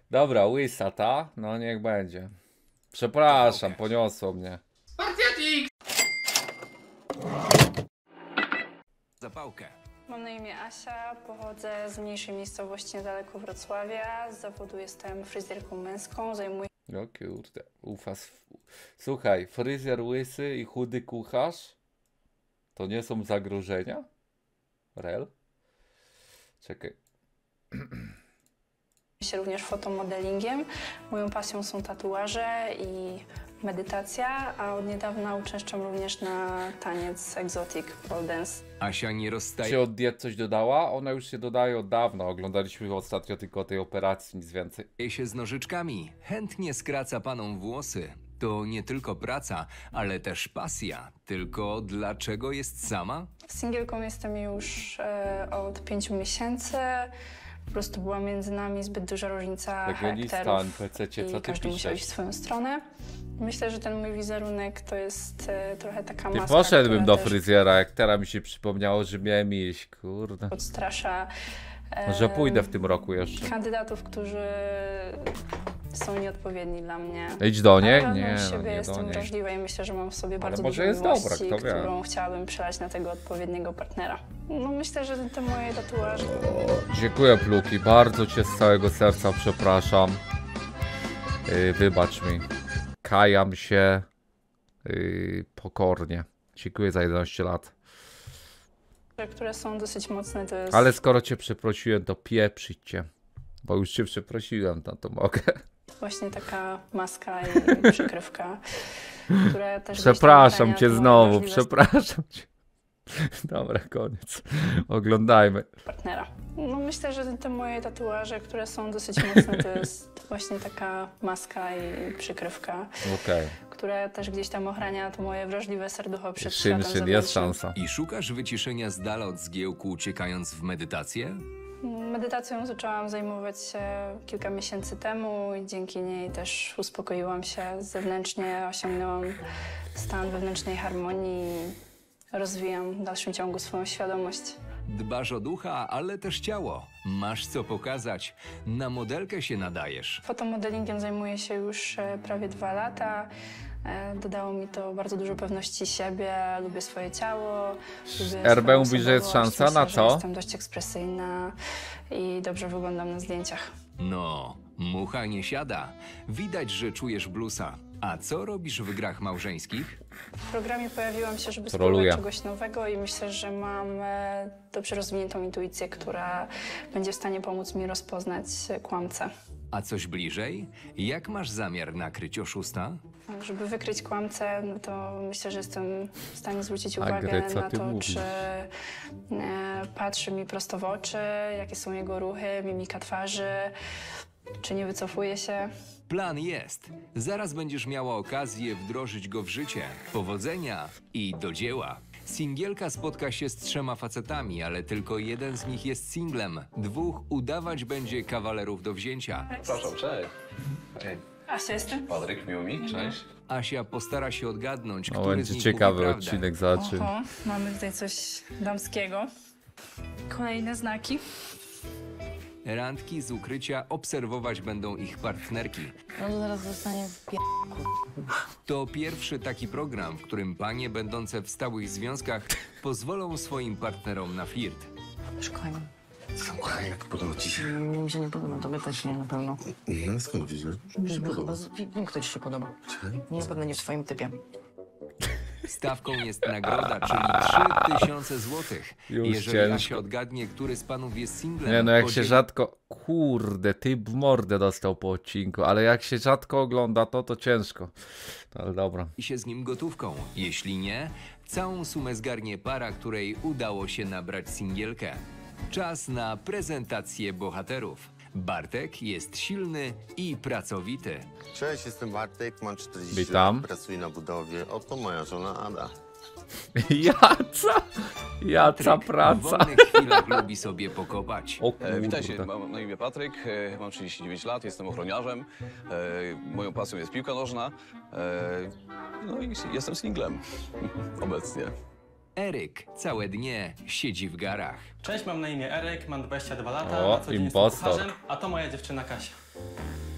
Dobra, łysa ta? No niech będzie. Przepraszam, poniosło mnie. Zapałkę. Mam na imię Asia, pochodzę z mniejszej miejscowości niedaleko Wrocławia. Z zawodu jestem fryzjerką męską, zajmuję No kurde, Słuchaj, fryzjer łysy i chudy kucharz to nie są zagrożenia? Rel? Czekaj. się również fotomodelingiem. Moją pasją są tatuaże i medytacja, a od niedawna uczęszczam również na taniec exotic pole dance. Asia nie rozstaje Czy od diet coś dodała? Ona już się dodaje od dawna. Oglądaliśmy ostatnio tylko tej operacji, nic więcej. się z nożyczkami. Chętnie skraca panom włosy. To nie tylko praca, ale też pasja. Tylko dlaczego jest sama? Singielką jestem już od 5 miesięcy. Po prostu była między nami zbyt duża różnica Legionista, charakterów NPC-cie, co i ty każdy musiał iść piszesz? w swoją stronę. Myślę, że ten mój wizerunek to jest trochę taka Ty maska, poszedłbym która do też fryzjera, jak teraz mi się przypomniało, że miałem iść, kurde. odstrasza Może pójdę w tym roku jeszcze. kandydatów, którzy są nieodpowiedni dla mnie. Idź do niej? Ale Nie, wewnątrz no siebie nie jestem do niej. wrażliwa i myślę, że mam w sobie bardzo może dużo jest dobra, miłości, kto wie. którą chciałabym przelać na tego odpowiedniego partnera. No myślę, że te moje tatuaże... Dziękuję, Pluki, bardzo cię z całego serca przepraszam. Wybacz mi. Kajam się pokornie. Dziękuję za 11 lat. które są dosyć mocne, to jest... Ale skoro cię przeprosiłem, to pieprzyć cię. Bo już cię przeprosiłem, no to mogę. Właśnie taka maska i przykrywka, która też... Przepraszam cię gdzieś tam znowu, wrażliwe przepraszam cię. Dobra, koniec. Oglądajmy. partnera. No myślę, że te moje tatuaże, które są dosyć mocne, to jest właśnie taka maska i przykrywka, Okej. która też gdzieś tam ochrania to moje wrażliwe serducho przed Szyn, światem jest zewnętrznym. szansa. I szukasz wyciszenia z dala od zgiełku, uciekając w medytację? Medytacją zaczęłam zajmować się kilka miesięcy temu i dzięki niej też uspokoiłam się zewnętrznie, osiągnęłam stan wewnętrznej harmonii i rozwijam w dalszym ciągu swoją świadomość. Dbasz o ducha, ale też ciało. Masz co pokazać. Na modelkę się nadajesz. Fotomodelingiem zajmuję się już prawie 2 lata. Dodało mi to bardzo dużo pewności siebie, lubię swoje ciało, lubię RB swoją mówi, że jest osobowość. szansa na Myślę, co? że jestem dość ekspresyjna i dobrze wyglądam na zdjęciach. No, mucha nie siada. Widać, że czujesz bluesa. A co robisz w grach małżeńskich? W programie pojawiłam się, żeby Troluję. spróbować czegoś nowego i myślę, że mam dobrze rozwiniętą intuicję, która będzie w stanie pomóc mi rozpoznać kłamcę. A coś bliżej? Jak masz zamiar nakryć oszusta? Żeby wykryć kłamcę, no to myślę, że jestem w stanie zwrócić uwagę Agry, co na ty to, mówisz? czy patrzy mi prosto w oczy, jakie są jego ruchy, mimika twarzy, czy nie wycofuje się. Plan jest. Zaraz będziesz miała okazję wdrożyć go w życie. Powodzenia i do dzieła. Singielka spotka się z 3 facetami, ale tylko jeden z nich jest singlem. 2 udawać będzie kawalerów do wzięcia. Przepraszam, cześć. Hej, Asia jestem? Patryk, miło mi, cześć. Asia postara się odgadnąć, No, który z będzie nich ciekawy mówi prawdę. odcinek, zobaczymy. Oho, mamy tutaj coś damskiego. Kolejne znaki. Randki z ukrycia obserwować będą ich partnerki. No to zaraz zostanie w To pierwszy taki program, w którym panie będące w stałych związkach pozwolą swoim partnerom na flirt. szkoleniu. Słuchaj, jak podoba ci się? Mi się nie podoba, tobie też nie na pewno. No skąd wiesz, że mi się podoba? Wiem, kto ci się podoba. Nie, na pewno nie w swoim typie. Stawką jest nagroda, czyli 3000 złotych. Już Jeżeli ciężko. Asia odgadnie, który z panów jest singlem, Nie no, jak się podzieli rzadko... Kurde, ty w mordę dostał po odcinku, ale jak się rzadko ogląda to ciężko. No, ale dobra. się z nim gotówką. Jeśli nie, całą sumę zgarnie para, której udało się nabrać singielkę. Czas na prezentację bohaterów. Bartek jest silny i pracowity. Cześć, jestem Bartek, mam 40 Witam. lat, pracuję na budowie. Oto moja żona Ada. Jaca W praca. wolnych chwilach lubi sobie pokopać. O kurde. Witajcie, mam na imię Patryk, mam 39 lat, jestem ochroniarzem. Moją pasją jest piłka nożna. No i jestem singlem obecnie. Eryk całe dnie siedzi w garach. Cześć, mam na imię Eryk, mam 22 lata, O, na co dzień jestem impostor. kucharzem, a to moja dziewczyna Kasia.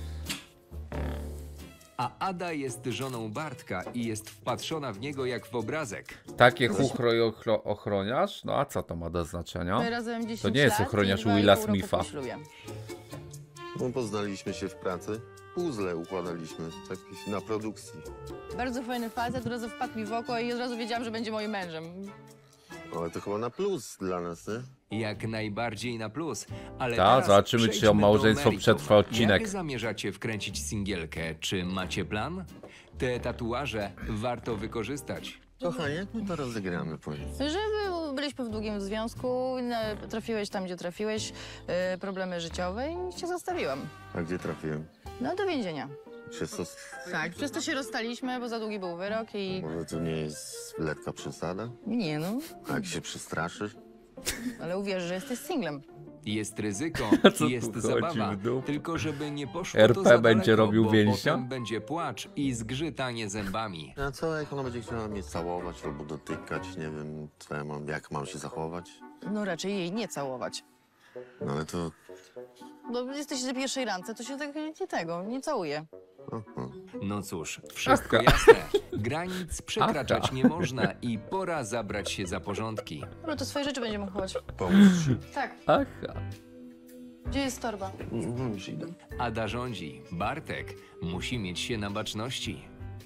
A Ada jest żoną Bartka i jest wpatrzona w niego jak w obrazek. Takie chuchro i ochroniarz? No a co to ma do znaczenia? My razem 10 To nie jest lat ochroniarz i 2,5 Willa roku Smitha. po ślubie. No, poznaliśmy się w pracy. Puzzle układaliśmy, tak na produkcji. Bardzo fajny facet, od razu wpadł mi w oko i od razu wiedziałam, że będzie moim mężem. Ale to chyba na plus dla nas, nie? Jak najbardziej na plus. Ale Tak, teraz zobaczymy, czy przejdźmy małżeństwo do meritum. przetrwa odcinek. Jak zamierzacie wkręcić singielkę? Czy macie plan? Te tatuaże warto wykorzystać. Kochanie, jak my to rozegramy później? Byliśmy w długim związku, trafiłeś tam, gdzie trafiłeś, problemy życiowe i cię zostawiłam. A gdzie trafiłem? No do więzienia. Przez to... Tak, przez to się rozstaliśmy, bo za długi był wyrok i... Może to nie jest lekka przesada? Nie no, A jak się przestraszysz? ale uwierz, że jesteś singlem. Jest ryzyko, Co jest tu chodzi zabawa, w dupę? tylko żeby nie poszło RP to za będzie daleko, robił bo więźnia? potem będzie płacz i zgrzytanie zębami. A co, jak ona będzie chciała mnie całować albo dotykać, nie wiem, co ja mam, jak mam się zachować? No raczej jej nie całować. No ale to... No jesteś na pierwszej randce, to się tak nie całuje. Aha. No cóż, wszystko Aha. jasne. Granic przekraczać Aha. nie można i pora zabrać się za porządki. No to swoje rzeczy będziemy chować. Pomóż ci. Tak, Aha. gdzie jest torba? No już idę. Ada rządzi. Bartek musi mieć się na baczności.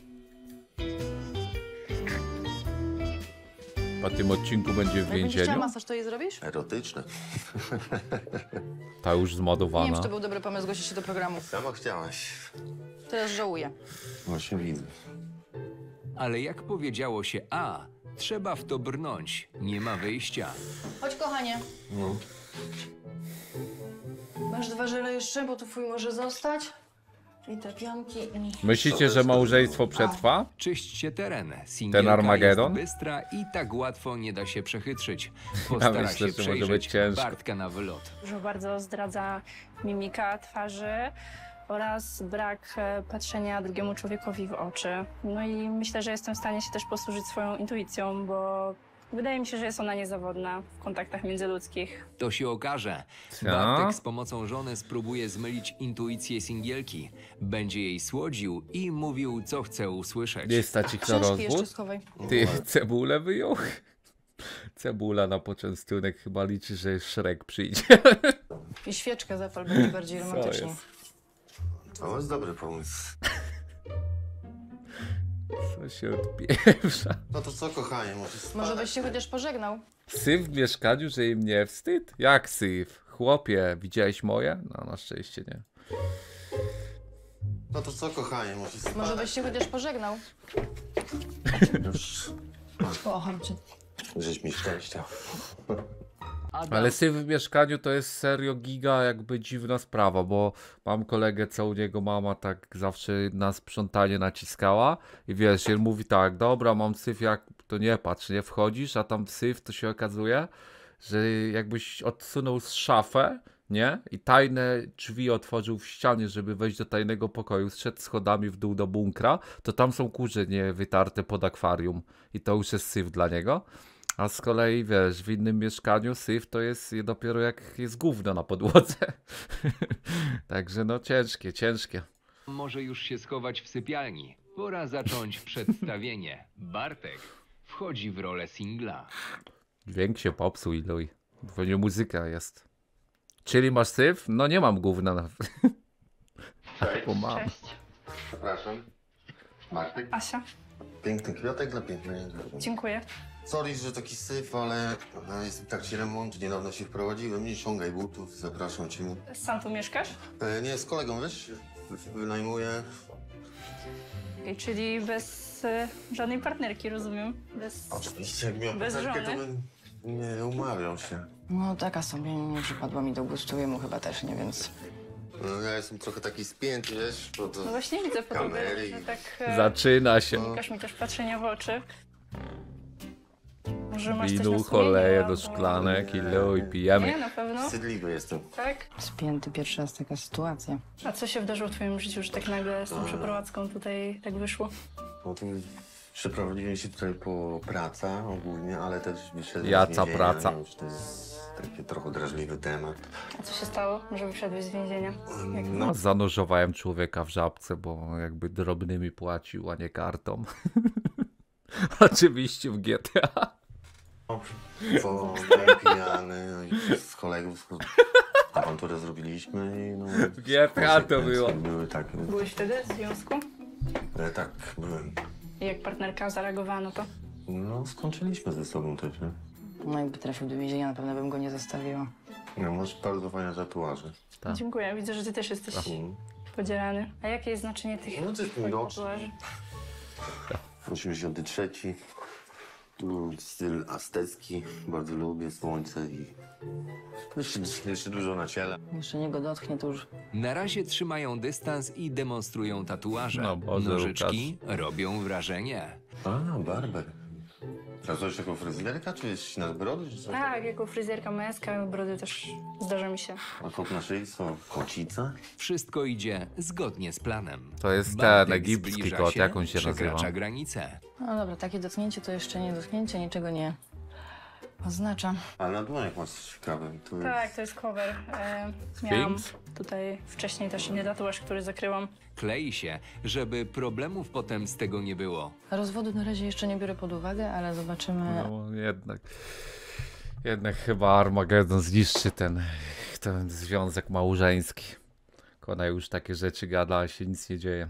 Po tym odcinku będzie w Jak będziesz chciała więzieniu? masaż, to jej zrobisz? Erotyczne. Ta już Nie wiem, zmodowana. czy to był dobry pomysł, zgłosić się do programu. Sama chciałaś. Teraz żałuję. Właśnie widzę. Ale jak powiedziało się A, trzeba w to brnąć. Nie ma wyjścia. Chodź, kochanie. No. Masz 2 żele jeszcze, bo tu twój może zostać. I te pianki. Myślicie, że małżeństwo przetrwa? Czyśćcie teren. Ten Singielka Armagedon? jest bystra i tak łatwo nie da się przechytrzyć. Ja Postara myślę, się że może być przejrzeć ciężko. Bartka na wylot. Dużo bardzo zdradza mimika twarzy oraz brak patrzenia drugiemu człowiekowi w oczy. No i myślę, że jestem w stanie się też posłużyć swoją intuicją, bo wydaje mi się, że jest ona niezawodna w kontaktach międzyludzkich. To się okaże. Co? Bartek z pomocą żony spróbuje zmylić intuicję singielki. Będzie jej słodził i mówił, co chce usłyszeć. Nie stać ich na Książki jeszcze rozwód? schowaj. Ty, cebulę wyjął? Cebula na poczęstunek chyba liczy, że Shrek przyjdzie. I świeczkę zapal, będzie bardziej romantycznie. jest? To jest dobry pomysł. Co się odpieprza? No to co, kochanie, może spać? Może byś się chociaż pożegnał? Syf w mieszkaniu, że im nie wstyd? Jak syf? Chłopie, widziałeś moje? No na szczęście nie. No to co, kochanie, może spać? Może byś się chociaż pożegnał? Już. Kocham cię. Żeś mi szczęścia. Ada Ale syf w mieszkaniu to jest serio giga jakby dziwna sprawa, bo mam kolegę, co u niego mama tak zawsze na sprzątanie naciskała i wiesz, on mówi tak, dobra, mam syf, jak to nie patrz, nie wchodzisz, a tam syf to się okazuje, że jakbyś odsunął z szafę, nie? I tajne drzwi otworzył w ścianie, żeby wejść do tajnego pokoju, zszedł schodami w dół do bunkra, to tam są kurze nie wytarte pod akwarium i to już jest syf dla niego. A z kolei, wiesz, w innym mieszkaniu syf to jest dopiero jak jest gówno na podłodze. Także no ciężkie. może już się schować w sypialni. Pora zacząć przedstawienie. Bartek wchodzi w rolę singla. Dźwięk się popsuł, iluj. Bo nie muzyka jest. Czyli masz syf? No nie mam gówna na... Albo mam. Cześć. Przepraszam. Bartek? Asia, Piękny kwiatek dla pięknej. dziękuję. Sorry, że taki syf, ale jest w trakcie remontu, niedawno się wprowadziłem. Nie ściągaj butów, zapraszam cię. Sam tu mieszkasz? Nie, z kolegą, wiesz? Wynajmuję. Czyli bez żadnej partnerki, rozumiem? Bez... Oczywiście, jak miałem Bez partnerkę, to żony? bym nie umawiał się. No taka sobie nie przypadła mi do gustu, jemu chyba też nie, więc... No, ja jestem trochę taki spięty, wiesz? Bo to No właśnie widzę po tobie, kamery że i... tak Zaczyna się. unikasz mi też patrzenia w oczy. Może masz coś na Winu, sumieniu, choleje albo- do szklanek, iluj, pijemy. Nie, na pewno. Wstydliwy jestem. Tak? Spięty pierwszy raz taka sytuacja. A co się wydarzyło w twoim życiu, że tak nagle z tą przeprowadzką tutaj tak wyszło? No to Przeprowadziłem się tutaj po praca ogólnie, ale też wyszedłem Jaca z więzienia. praca. Nie wiem, czy to jest taki trochę drażliwy temat. A co się stało, że wyszedłeś z więzienia? Jak No, zanurzowałem człowieka w żabce, bo jakby drobnymi płacił, a nie kartą. Oczywiście w GTA. Po byłem pijany, no i z kolegów awanturę zrobiliśmy i no... GTA to było. Były takie. byłeś wtedy w związku? Tak, byłem. I jak partnerka zareagowała na to? No, skończyliśmy ze sobą też, nie? No jakby trafił do więzienia, na pewno bym go nie zostawiła. No, masz bardzo fajne tatuaże. Tak. Dziękuję, widzę, że ty też jesteś podzierany. A jakie jest znaczenie tych No, to jest twoich mroczne. tatuaży? 83. Tu styl aztecki. Bardzo lubię słońce i... Jeszcze dużo na ciele. Jeszcze nie go dotknie, to już... Na razie trzymają dystans i demonstrują tatuaże. No Boże, Nożyczki robią wrażenie. A, barber. Pracowałeś jako fryzjerka, czy jest na brody, czy co? Tak, jako fryzjerka męska, brody też zdarza mi się. A kot na szyi, co? Kocica? Wszystko idzie zgodnie z planem. To jest ten Bartek egipski zbliża kot, jak on się przekracza nazywa? granicę. No dobra, takie dotknięcie to jeszcze nie dotknięcie, niczego nie oznacza. A na dłoniach masz coś ciekawe. Tu Tak, to jest cover. Miałam Sphinx? tutaj wcześniej też inny tatuaż, który zakryłam. Klei się, żeby problemów potem z tego nie było. Rozwodu na razie jeszcze nie biorę pod uwagę, ale zobaczymy. No jednak. Jednak chyba Armagedon zniszczy ten związek małżeński. Ona już takie rzeczy gada, a się nic nie dzieje.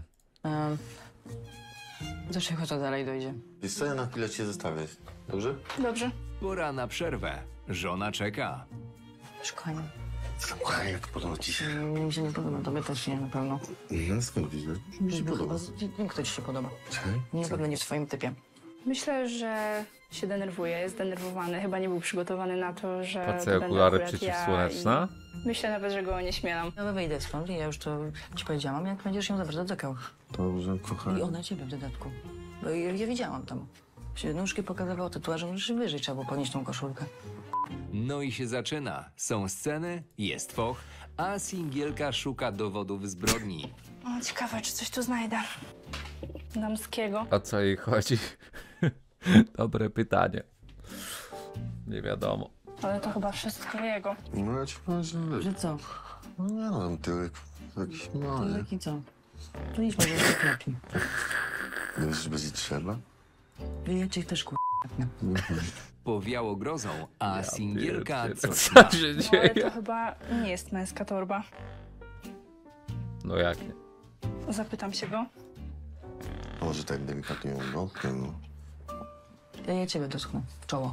Do czego to dalej dojdzie? Wiesz co, ja na chwilę cię zostawię. Dobrze? Dobrze. Pora na przerwę. Żona czeka. Szukanie. Słuchaj, jak podoba ci się? Mi się nie podoba, tobie też nie na pewno. No, skąd widzę? Mi się podoba. Nie, kto ci się podoba. Czekaj. Nie, na pewno nie w twoim typie. Myślę, że się denerwuje, jest zdenerwowany. Chyba nie był przygotowany na to, że A co, to będę okulary akurat przeciwsłoneczne? i myślę nawet, że go nie śmielam. Ja wyjdę stąd i ja już to ci powiedziałam, jak będziesz ją zawsze dotykał. Dobrze, kochanie. I ona ciebie w dodatku. Bo ja widziałam tam. Się nóżki pokazywało tatuażem, już wyżej trzeba było podnieść tą koszulkę. No i się zaczyna. Są sceny, jest foch, a singielka szuka dowodów zbrodni. O, ciekawe, czy coś tu znajdę. Damskiego. O co jej chodzi? Dobre pytanie. Nie wiadomo. Ale to chyba wszystko jego. No, ja ci powiem, że... Że co? No, nie no, tam tyłek jakiś mały. Taki co? To idź może do sklepu. Myślisz, że będzie trzeba? Ja cię też k***nę. Powiało grozą, a singielka coś Co ma. się No, ale dzieje? to chyba nie jest męska torba. No jak nie? Zapytam się go. A może tak delikatnie ją dotknę, no. Ja ciebie dotknę w czoło.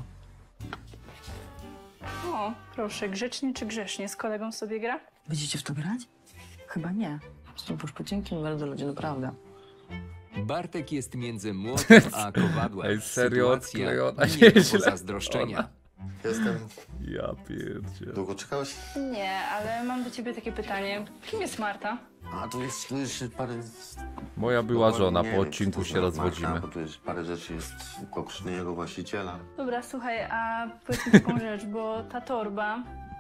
O, proszę, grzecznie czy grzesznie? Z kolegą sobie gra? Będziecie w to grać? Chyba nie. Bo dzięki bardzo ludzie, naprawdę. Bartek jest między młotem a kowadłem. Ej, serio Sytuacja odklejona, nie do nieźle. pozazdroszczenia. Jestem... Ja pierdzie. Długo czekałeś? Nie, ale mam do ciebie takie pytanie. Kim jest Marta? A tu jest parę... Moja była żona, Nie po wiem, odcinku co się to rozwodzimy. Marka, bo tu jest parę rzeczy jest poprzedniego właściciela. Dobra, słuchaj, a powiedz mi taką rzecz, bo ta torba...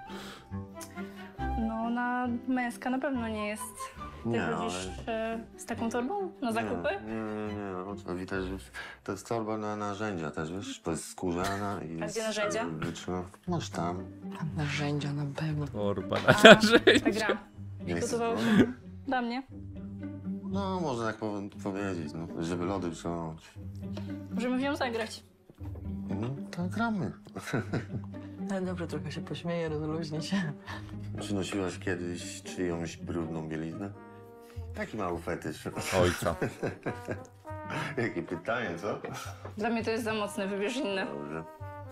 No, ona męska na pewno nie jest. Ty Nie, chodzisz z taką torbą na zakupy? Nie. No, to widać, że to jest torba na narzędzia też, wiesz? To jest skórzana i A gdzie narzędzia? Masz tam. Tam narzędzia na pewno. Torba na A, ta narzędzie. gra. Jest, Gotowało no. się dla mnie. No, można tak powiedzieć, no, żeby lody przełamać. Możemy w nią zagrać. No, tak gramy. Ale dobrze, trochę się pośmieję, rozluźni się. Przynosiłaś kiedyś czyjąś brudną bieliznę? Taki mały fetysz. Ojca. Jakie pytanie, co? Dla mnie to jest za mocne, wybierz inne. Dobrze.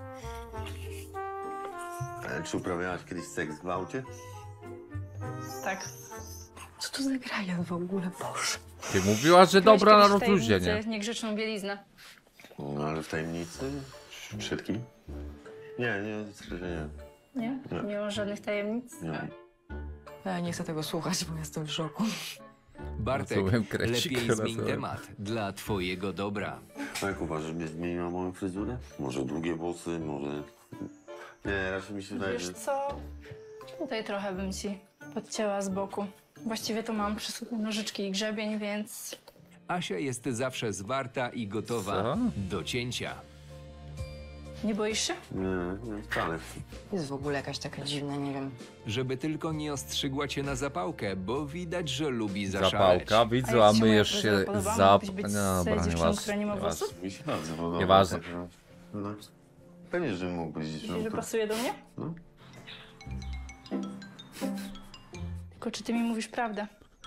Ale czy uprawiałaś kiedyś seks w gwałcie? Tak. Co to za graja w ogóle, Boże? Ty mówiła, że dobra na Miałeś kiedyś w rozluźnienie. tajemnicy niegrzeczną bieliznę. No, ale w tajemnicy? Przed kim? Nie, Nie? Nie ma żadnych tajemnic? nie. Ja nie chcę tego słuchać, bo jestem w szoku. Bartek, Rozumiem, krecik, lepiej zmień rozumiem. temat dla twojego dobra. A jak uważasz, że mnie zmieniła moją fryzurę? Może długie włosy, może... Nie, raczej mi się wydaje, Wiesz że... co? Tutaj trochę bym ci podcięła z boku. Właściwie to mam przy sobie nożyczki i grzebień, więc... Asia jest zawsze zwarta i gotowa Co? do cięcia. Nie boisz się? Nie, wcale. Jest w ogóle jakaś taka dziwna, nie wiem. Żeby tylko nie ostrzygła cię na zapałkę, bo widać, że lubi zaszaleć. Zapałka, widzu, jak a ci moja myjesz się fryzura podoba? zap... Mógłbyś być Dobra, z dziewczyną, nieważne, która nie ma nieważne. włosów? Mi się bardzo podoba. Nieważne. Tak, no, pewnie, że mógłbyś. Myślisz, że pasuje do mnie? No. Tylko czy ty mi mówisz prawdę?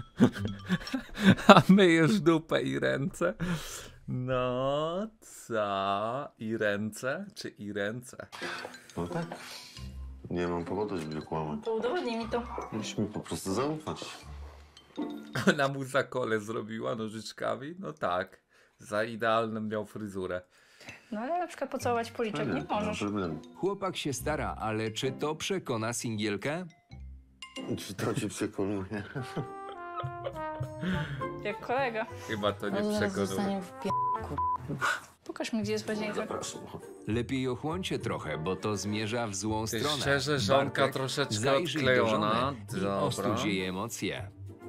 A myjesz dupę i ręce? No, co? I ręce? Czy i ręce? No tak. Nie mam powodu, żeby kłamać. To udowodnij mi to. Musisz mi po prostu zaufać. Ona mu za kole zrobiła nożyczkami? No tak. Za idealną miał fryzurę. No ale na przykład pocałować policzek nie możesz. Problem. Chłopak się stara, ale czy to przekona singielkę? Czy to cię przekonuje? Jak kolega. Chyba to nie No zaraz przekonuje. zostanie w Pokaż mi, gdzie jest łazienka. Zapraszam. Lepiej ochłoncie trochę, bo to zmierza w złą Ty stronę. szczerze, żonka Bartek, troszeczkę zajrzyj do odklejona. żony i Dobra. ostudź jej emocje.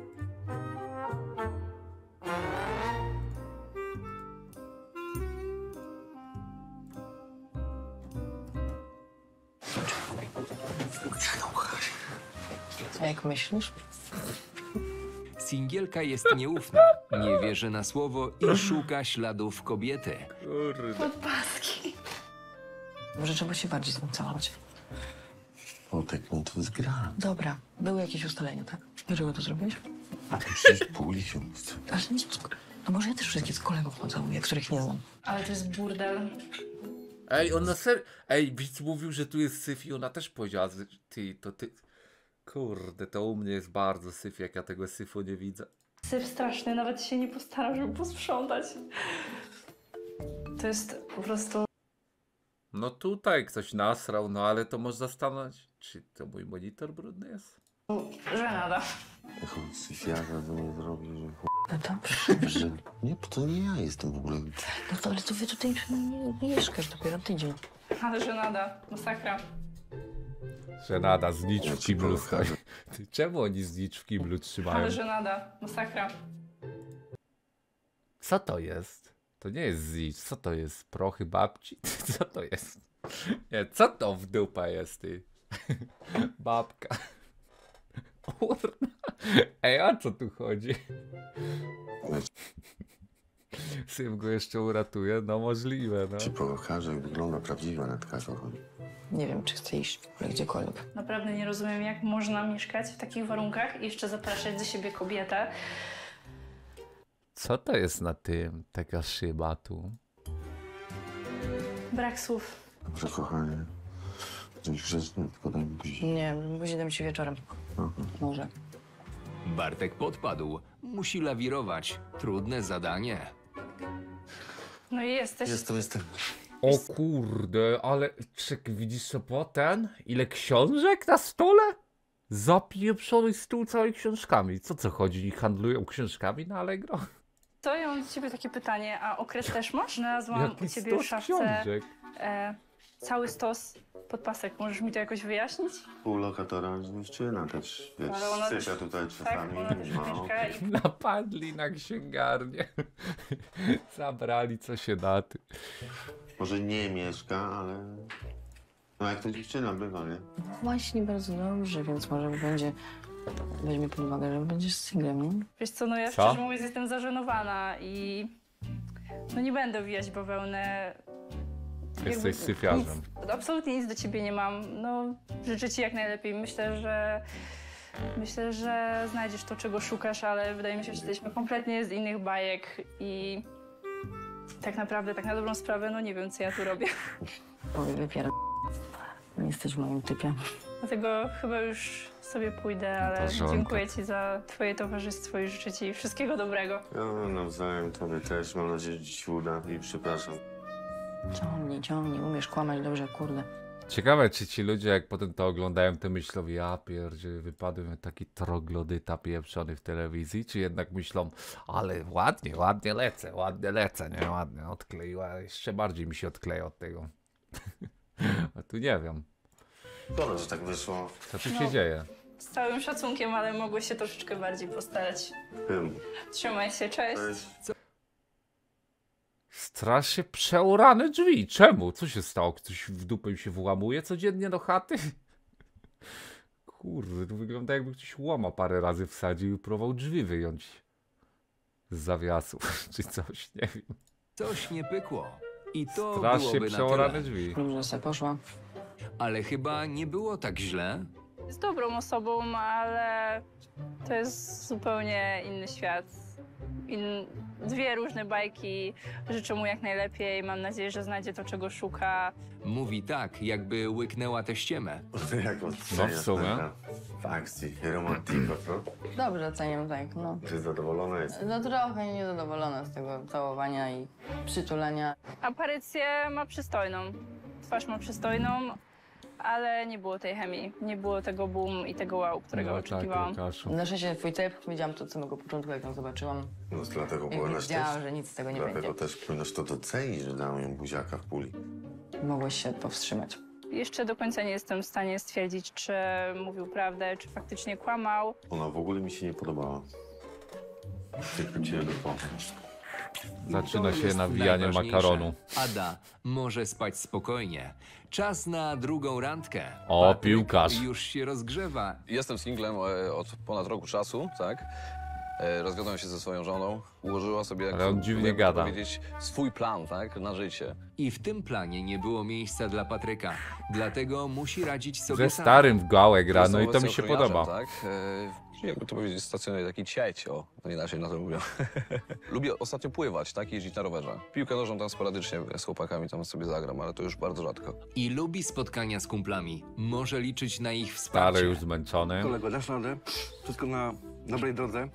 A jak myślisz? Singielka jest nieufna, nie wierzy na słowo i szuka śladów kobiety. Kurde. Podpaski. Może trzeba się bardziej z nim całować. Otek, no to jest gra. Dobra, były jakieś ustalenia, tak? Dlaczego to zrobiłeś? Przecież puli się chce. Ale nie, no może ja też wszystkich z kolegów pocałuję, których nie znam. Ale to jest burdel. Ej, on na serio... Ej, widz mówił, że tu jest syf i ona też powiedziała, że ty... Kurde, to u mnie jest bardzo syf, jak ja tego syfu nie widzę. Syf straszny, nawet się nie postaram, żeby posprzątać. To jest po prostu... No tutaj ktoś nasrał, no ale to można stanąć. Czy to mój monitor brudny jest? żenada. Jak on syfiarza to nie zrobi, że No dobrze. że... Nie, bo to nie ja jestem w ogóle. No to ale to wy tutaj mieszkasz dopiero tydzień. Ale żenada. Masakra. Że nada, znicz Ja w ci kiblu pokażę. stoi. Ty, czemu oni znicz w kiblu trzymają? Ale żenada. Masakra. Co to jest? To nie jest znicz, co to jest? Prochy babci? Co to jest? Nie, co to w dupa jest, ty? Babka. Kurna. Ej, o co tu chodzi? Syn go jeszcze uratuje? No możliwe, no. Ci pokażę, jak wygląda prawdziwa netka kochani. Nie wiem, czy chcę iść w ogóle gdziekolwiek. Naprawdę nie rozumiem, jak można mieszkać w takich warunkach i jeszcze zapraszać do siebie kobietę. Co to jest na tym? Taka szyba tu. Brak słów. Dobrze, kochanie. Jesteś grzeczny, tylko daj mi buzi. Nie, zjadam ci wieczorem. Może. Bartek podpadł. Musi lawirować. Trudne zadanie. No i jesteś. Jestem. O kurde, ale czek, widzisz co potem? Ile książek na stole? Zapieprzony stół cały książkami. Co chodzi? Oni handlują książkami na Allegro? To ja mam do ciebie takie pytanie, a okres też masz? Znalazłam Jaki u ciebie w stos szafce książek? cały stos podpasek. Możesz mi to jakoś wyjaśnić? Pół lokatora zniszczyna też, wiesz, Ale ona sypia też- tutaj Tak, czasami. ona też no. mieszka i Napadli na księgarnię. Zabrali co się da. Ty. Może nie mieszka, ale... No jak to dziewczyna bywa, nie? Właśnie bardzo dobrze, więc może weźmie pod uwagę, że będziesz singlem, nie? wiesz co, no ja Co? szczerze mówiąc jestem zażenowana i no nie będę wijać bawełnę. Jesteś Jakby syfiarzem. nic- Absolutnie nic do ciebie nie mam. No, życzę ci jak najlepiej. Myślę, że znajdziesz to, czego szukasz, ale wydaje mi się, że jesteśmy kompletnie z innych bajek i tak naprawdę, tak na dobrą sprawę, no nie wiem, co ja tu robię. Powie, wypiera. Nie jesteś w moim typie. Dlatego chyba już sobie pójdę, ale porządku. dziękuję ci za twoje towarzystwo i życzę ci wszystkiego dobrego. Ja nawzajem tobie też. Mam nadzieję, że ci się uda i przepraszam. Ciągnij, umiesz kłamać dobrze, kurde. Ciekawe, czy ci ludzie, jak potem to oglądają, to myślą, ja pierdzie, wypadłem taki troglodyta pieprzony w telewizji, czy jednak myślą, ale ładnie lecę, nie, ładnie, odkleiła, jeszcze bardziej mi się odkleja od tego. A tu nie wiem, Szkoda, że tak wyszło. co tu się dzieje. Z całym szacunkiem, ale mogłeś się troszeczkę bardziej postarać. Wiem. Trzymaj się, cześć. Strasznie przeorane drzwi. Czemu? Co się stało? Ktoś w dupę mi się włamuje codziennie do chaty? Kurde, to wygląda jakby ktoś łoma parę razy wsadził i próbował drzwi wyjąć z zawiasów, czy coś, nie wiem. Coś nie pykło. I to Strasznie byłoby na przeorane tyle. drzwi. Dobrze se poszła. Ale chyba nie było tak źle. Jest dobrą osobą, ale to jest zupełnie inny świat. Dwie różne bajki. Życzę mu jak najlepiej. Mam nadzieję, że znajdzie to, czego szuka. Mówi tak, jakby łyknęła tę ściemę. Jak oceniasz sumie. taka w akcji romantika, co? Dobrze oceniam, tak, no. Czy zadowolona jest? No trochę niezadowolona z tego całowania i przytulenia. Aparycję ma przystojną. Twarz ma przystojną, ale nie było tej chemii. Nie było tego boom i tego wow, którego No oczekiwałam. tak, Łukaszu. Na szczęście twój typ, wiedziałam to od samego początku, jak ją zobaczyłam. No dlatego Jak powinnaś wiedziałam, też... że nic z tego nie Dlatego będzie. też powinnaś to docenić, że dałem ją buziaka w puli. Mogłeś się powstrzymać. Jeszcze do końca nie jestem w stanie stwierdzić, czy mówił prawdę, czy faktycznie kłamał. Ona w ogóle mi się nie podobała. Wykróciłem do pomysł. Zaczyna To się jest nawijanie najważniejsze. makaronu. Ada może spać spokojnie. Czas na drugą randkę. O, Patryk piłkarz. już się rozgrzewa. Jestem singlem od ponad roku czasu, tak? Rozwiodłem się ze swoją żoną, ułożyła sobie, Ale on dziwnie jakby to gada. powiedzieć, swój plan, tak? Na życie. I w tym planie nie było miejsca dla Patryka. Dlatego musi radzić sobie Ze sam. starym w gałę gra, Jestem no i to mi obecnie się ochroniarzem, podoba. Tak? Jakby to powiedzieć, stacjonuje taki cieć, o, to inaczej na to mówią. Lubię ostatnio pływać, tak? Jeździć na rowerze. Piłkę nożną tam sporadycznie z chłopakami tam sobie zagram, ale to już bardzo rzadko. I lubi spotkania z kumplami. Może liczyć na ich Stary wsparcie. już zmęczony. Kolego, dasz radę? Wszystko na dobrej drodze.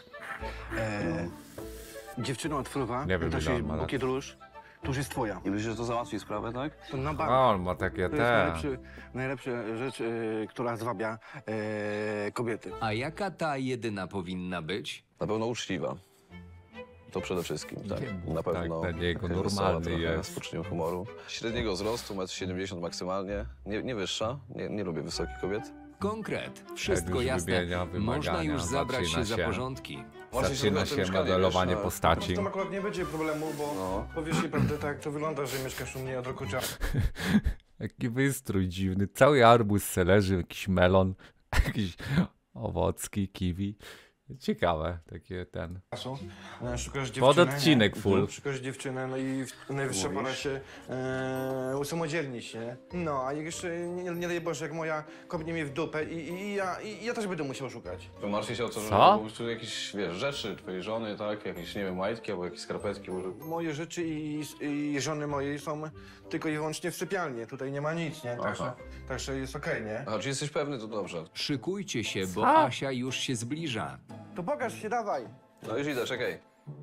Dziewczyna od Fruwa, Nie wiem, to ile on się ma lat. bukiet róż, to już jest twoja. I myślisz, że to załatwi sprawę, tak? To na bank. A, on ma takie To jest te. najlepsza rzecz, która zwabia kobiety. A jaka ta jedyna powinna być? Na pewno uczciwa. To przede wszystkim, tak. Nie mów Na pewno tak na niego, jakaś wesoła normalny trochę, jest. z poczuciem humoru. Średniego wzrostu, 1,70 m maksymalnie. Nie wyższa, nie lubię wysokich kobiet. Konkret. Wszystko już jasne. wymienia wymagania, Można już zabrać zaczyna się za się. porządki. Zaczyna się modelowanie postaci. Tam akurat nie będzie problemu, bo powiesz jej prawdę tak, jak to wygląda, że mieszkasz u mnie od roku czasu. Jaki wystrój dziwny. Cały arbuz se leży, jakiś melon, jakiś owocki, kiwi. Ciekawe, takie ten. Szukasz dziewczyny. Pod odcinek nie? full. Szukasz dziewczyny, no i najwyższa pora się usamodzielnić, nie? No, a jak jeszcze, nie daj Boże, jak moja kopnie mnie w dupę i ja też będę musiał szukać. To martwię się o to, że Co? po prostu jakieś, wiesz, rzeczy twojej żony, tak? Jakieś, nie wiem, majtki albo jakieś skarpetki. Może... Moje rzeczy i żony mojej są tylko i wyłącznie w sypialni. Tutaj nie ma nic, nie? Także jest okej, nie? A czy jesteś pewny, to dobrze. Szykujcie się, bo Co? Asia już się zbliża. To pokaż się, dawaj. No już idę, czekaj.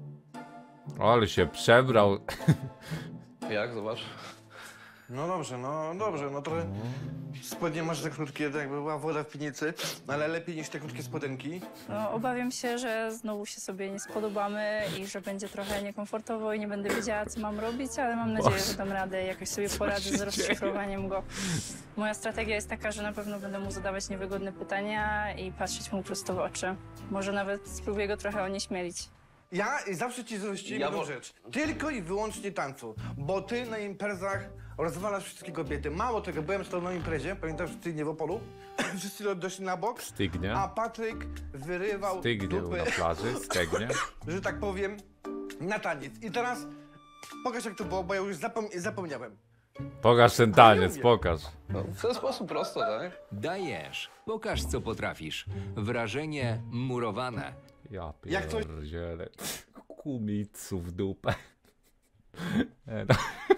Ale się przebrał. Jak? Zobacz. No dobrze, no trochę spodnie masz za krótkie, tak jakby była woda w piwnicy, ale lepiej niż te krótkie spodenki. No, obawiam się, że znowu się sobie nie spodobamy i że będzie trochę niekomfortowo i nie będę wiedziała, co mam robić, ale mam nadzieję, że dam radę i jakoś sobie poradzę z rozszyfrowaniem go. Moja strategia jest taka, że na pewno będę mu zadawać niewygodne pytania i patrzeć mu prosto w oczy. Może nawet spróbuję go trochę onieśmielić. Ja zawsze ci zazdrościłem Ja jedną wo- rzecz. Tylko i wyłącznie tańcu. Bo ty na imprezach rozwalasz wszystkie kobiety. Mało tego, byłem z tobą na imprezie, pamiętasz, w Tygnie w Opolu? Wszyscy doszli na bok, Stygnie. a Patryk wyrywał Stygnie był dupy, na plaży, stegnie. że tak powiem, na taniec. I teraz pokaż, jak to było, bo ja już zapomniałem. Pokaż ten taniec, pokaż. No, w ten sposób prosto, tak? Dajesz. Pokaż, co potrafisz. Wrażenie murowane. Ja Jak coś- pierdzielę. Kumicu w dupę. No.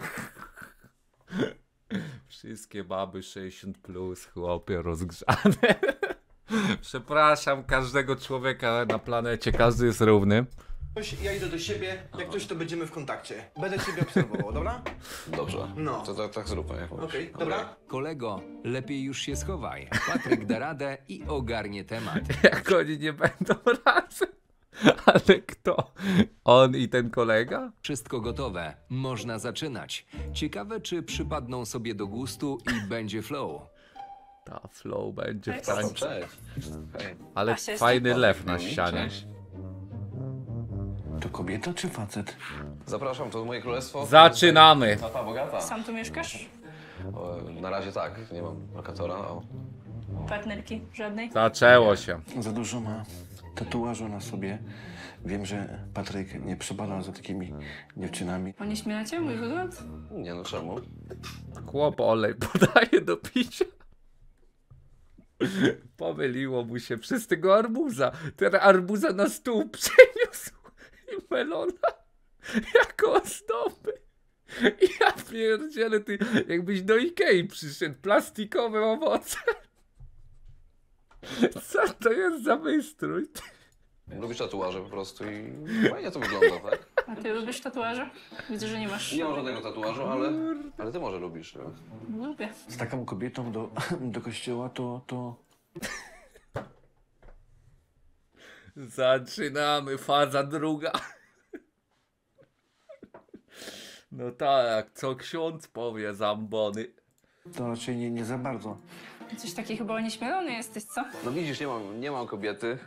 Wszystkie baby 60+, chłopie rozgrzane. Przepraszam każdego człowieka na planecie, każdy jest równy. Ja idę do siebie, jak coś, to będziemy w kontakcie. Będę ciebie obserwował, dobra? Dobrze. No. To tak zróbmy, jak mówisz. Okej, dobra? Kolego, lepiej już się schowaj. Patryk da radę i ogarnie temat. Jak oni nie będą razem. Ale kto? On i ten kolega? Wszystko gotowe. Można zaczynać. Ciekawe, czy przypadną sobie do gustu i będzie flow. Ta flow będzie w Cześć. tańcu. Cześć. Hej. Ale Asia jest fajny typowa. lew na ścianie. Cześć. To kobieta czy facet? Zapraszam, to moje królestwo. Zaczynamy. Tata bogata. Sam tu mieszkasz? O, na razie tak, nie mam lokatora. O. Partnerki żadnej? Zaczęło się. Za dużo ma tatuażu na sobie. Wiem, że Patryk nie przepadał za takimi dziewczynami. Oni śmieją mój wygląd? Nie no, czemu? Chłop olej podaje do picia. Pomyliło mu się przez tego arbuza. Ten arbuza na stół przeniósł i melona jako ozdoby. I ja pierdzielę, ty jakbyś do Ikei przyszedł. Plastikowe owoce. Co to jest za wystrój? Lubisz tatuaże po prostu i fajnie to wygląda, tak? A ty lubisz tatuaże? Widzę, że nie masz. Nie mam żadnego tatuażu, ale ty może lubisz. No. Lubię. Z taką kobietą do kościoła to... Zaczynamy, faza druga. No tak, co ksiądz powie, zambony. To raczej nie za bardzo. Coś taki chyba onieśmielony jesteś, co? No widzisz, nie mam kobiety.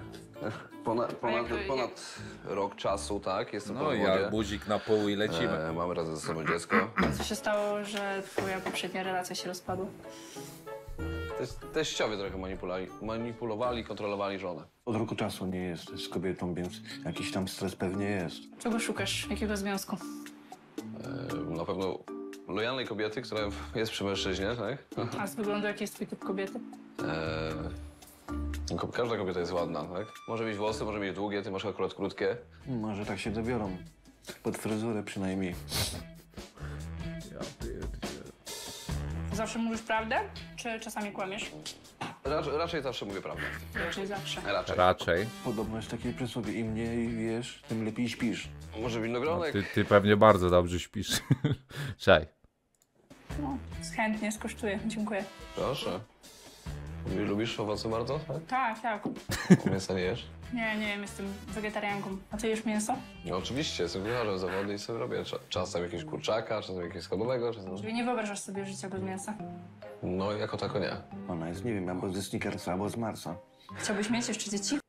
Ponad rok czasu, tak? Jestem po No i robocie. arbuzik na pół i lecimy. Mamy razem ze sobą dziecko. Co się stało, że twoja poprzednia relacja się rozpadła? Teściowie trochę manipulowali, kontrolowali żonę. Od roku czasu nie jest z kobietą, więc jakiś tam stres pewnie jest. Czego szukasz? Jakiego związku? Na pewno lojalnej kobiety, która jest przy mężczyźnie, tak? A z wyglądu jaki jest twój typ kobiety? Każda kobieta jest ładna, tak? Może mieć włosy, może mieć długie, ty masz akurat krótkie. Może tak się dobiorą. Pod fryzurę przynajmniej. Ja pierdzielę. Zawsze mówisz prawdę? Czy czasami kłamiesz? Raczej zawsze mówię prawdę. Raczej zawsze. Raczej. Podobno jest takie przysłowie, im mniej wiesz, tym lepiej śpisz. Może winogronek? Ty pewnie bardzo dobrze śpisz. Cześć. No, chętnie skosztuję. Dziękuję. Proszę. Lubisz owoce bardzo, tak? Tak, tak. Mięsa nie jesz? Nie wiem, jestem wegetarianką. A ty jesz mięso? No oczywiście, jestem kucharzem zawody i sobie robię czasem jakiegoś kurczaka, czasem jakiegoś schabowego, czasem... Czyli nie wyobrażasz sobie życia bez mięsa? No, jako tako nie. Ona jest, nie wiem, albo ze Snickersa, albo z Marsa. Chciałbyś mieć jeszcze dzieci?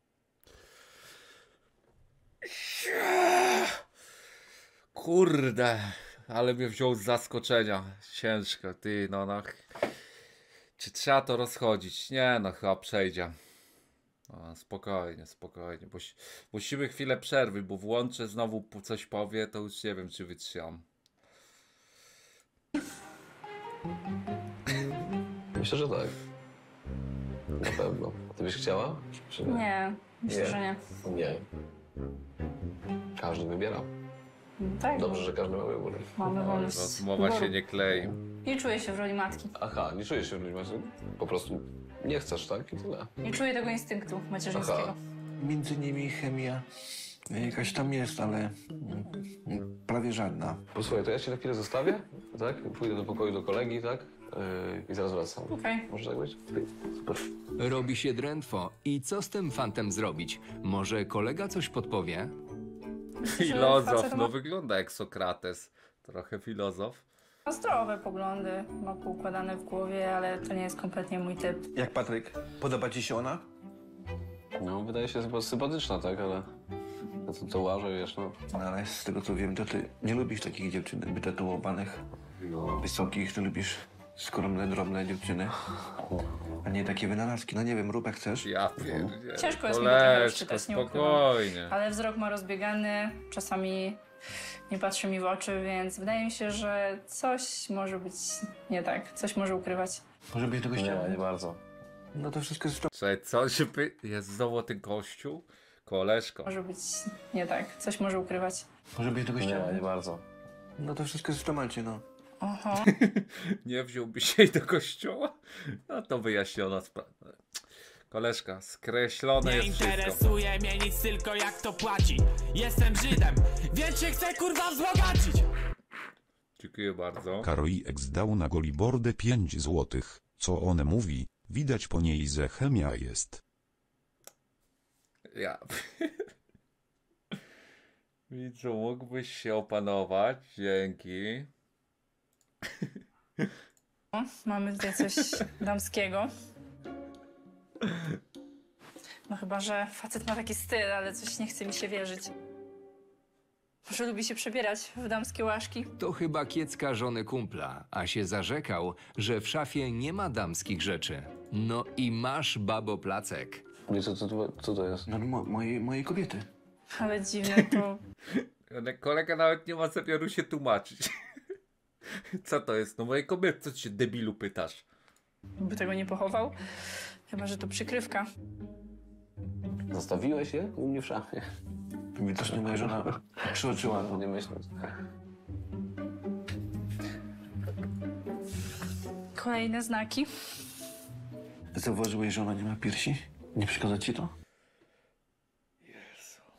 Kurde, ale mnie wziął z zaskoczenia. Ciężko, ty, no. Czy trzeba to rozchodzić? Nie, no chyba przejdzie. No, spokojnie. Musimy chwilę przerwy, bo włączę znowu coś powie, to już nie wiem, czy wytrzymam. Myślę, że tak. Na pewno. A ty byś chciała? Czy nie? Nie, myślę, że nie. Nie. Każdy wybiera. Tak, Dobrze, że każdy ma wybór. mamy wolność Rozmowa wyboru. się nie klei. Nie czuję się w roli matki. Aha, nie czujesz się w ludźmi, po prostu nie chcesz, tak? I tyle. Nie czuję tego instynktu macierzyńskiego. Aha. Między nimi chemia jakaś tam jest, ale prawie żadna. Posłuchaj, to ja cię na chwilę zostawię, tak? Pójdę do pokoju do kolegi, tak? I zaraz wracam. Okej. Może tak być? Super. Robi się drętwo. I co z tym fantem zrobić? Może kolega coś podpowie? Filozof, facet ma- no wygląda jak Sokrates. Trochę filozof. Ma zdrowe poglądy, ma poukładane w głowie, ale to nie jest kompletnie mój typ. Jak Patryk, podoba ci się ona? No, wydaje się chyba sympatyczna, tak? Ale to łaże, wiesz, no. No, ale z tego co wiem, to ty nie lubisz takich dziewczyn wytatuowanych, wysokich, ty lubisz skromne, drobne dziewczyny, a nie takie wynalazki. No nie wiem, rób jak chcesz. Ja pierdzielę. Ciężko jest mi go trochę Koleżko, rozczytać, nie ukrywam. spokojnie. Ale wzrok ma rozbiegany, czasami nie patrzy mi w oczy, więc wydaje mi się, że coś może być nie tak, coś może ukrywać. Może być tego chciała? Nie bardzo. No to wszystko jest Cześć, co się jest znowu ten kościół? Koleżko. Może być nie tak, coś może ukrywać. Może być tego chciała? Nie bardzo. No to wszystko jest w temacie, no. Oho. Nie wziąłbyś jej do kościoła? No to wyjaśniona sprawa. Koleżka, skreślone Nie jest wszystko. interesuje mnie nic, tylko jak to płaci. Jestem Żydem, więc się chcę kurwa wzbogacić. Dziękuję bardzo. Karoi X dał na Golibordę 5 złotych. Co on mówi? Widać po niej, że chemia jest. Ja. Widzu, mógłbyś się opanować. Dzięki. Mamy tutaj coś damskiego. chyba że facet ma taki styl, ale coś nie chce mi się wierzyć. Może lubi się przebierać w damskie łaszki. To chyba kiecka żony kumpla, a się zarzekał, że w szafie nie ma damskich rzeczy. No i masz, babo, placek. Co to jest? No, mojej kobiety. Ale dziwne to... Kolega nawet nie ma zamiaru się tłumaczyć. Co to jest? No mojej kobiety, co ty się debilu pytasz? By tego nie pochował. Chyba że to przykrywka. Zostawiłeś je u mnie w szafie? Widocznie moja żona przeoczyła. Nie myśląc. Kolejne znaki. Zauważyłeś, że ona nie ma piersi? Nie przeszkadza ci to? Jezu.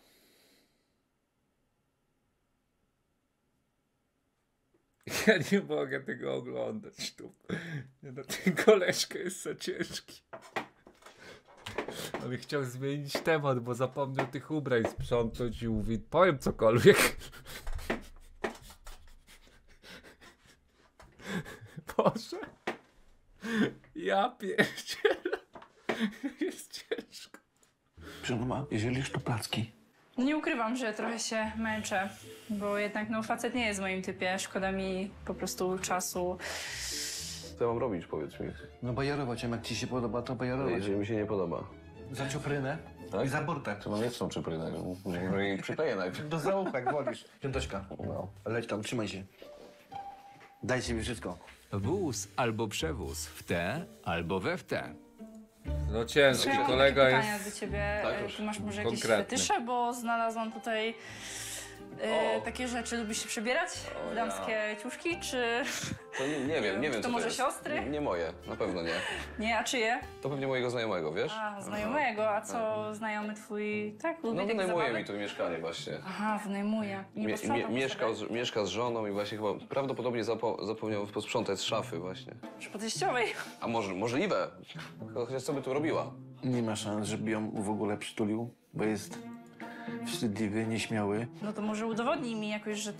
Ja nie mogę tego oglądać tu. Nie, no, ten koleżka jest za ciężki. Ale chciał zmienić temat, bo zapomniał tych ubrań sprzątnąć i mówi, powiem cokolwiek. Boże. Ja pierdzielę. Jest ciężko. Żona, jeżeli już to placki. Nie ukrywam, że trochę się męczę, bo jednak no facet nie jest w moim typie. Szkoda mi po prostu czasu. Co ja mam robić, powiedz mi? No bajerować, jak ci się podoba, to bajerować. Jeżeli mi się nie podoba. Za czuprynę i za burtę. To mam jeszcze przypłynę. Może jej przypleję najpierw. Do załucha, jak wolisz. Piąteczka. No. Leć tam, trzymaj się. Dajcie mi wszystko. Wóz albo przewóz, w te albo we w te. No ciężki, Ja mam kolega takie pytania jest... do ciebie. Tak, Ty masz może jakieś konkretny. fetysze, bo znalazłam tutaj takie rzeczy. Lubisz się przebierać w damskie ciuszki, czy... To nie wiem, To co może jest. siostry? Nie moje, na pewno nie. Nie, a czyje? To pewnie mojego znajomego, wiesz? A, znajomego. A co znajomy twój, tak? Lubi No takie wynajmuje zabawy? mi tu mieszkanie właśnie. Aha, wynajmuje. Nie posprzątał Mieszka z żoną i właśnie chyba prawdopodobnie zapomniał posprzątać z szafy właśnie. Już po teściowej. A możliwe. Chociaż co by tu robiła? Nie ma szans, żeby ją w ogóle przytulił, bo jest wstydliwy, nieśmiały. No to może udowodnij mi jakoś, że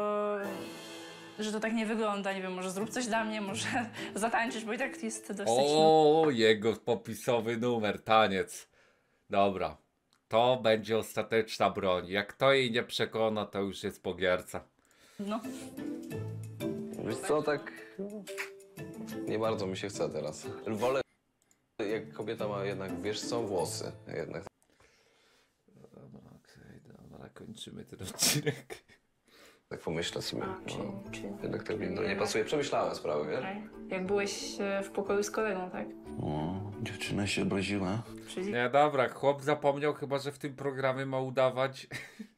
to tak nie wygląda. Nie wiem, może zrób coś dla mnie, może zatańczysz, bo i tak jest dosyć... O, jego popisowy numer, taniec. Dobra, to będzie ostateczna broń. Jak to jej nie przekona, to już jest po gierce. No. Wiesz co, tak... Nie bardzo mi się chce teraz. Wolę, jak kobieta ma jednak, wiesz co, włosy. Jednak. Dobra, okej, dobra, kończymy ten odcinek. Tak pomyślę sobie. Czyli... Jednak tak mi nie pasuje. Przemyślałem sprawę, wiesz? Jak byłeś w pokoju z kolegą, tak? O, dziewczyna się obraziła. Czyli... Nie, dobra, chłop zapomniał chyba, że w tym programie ma udawać.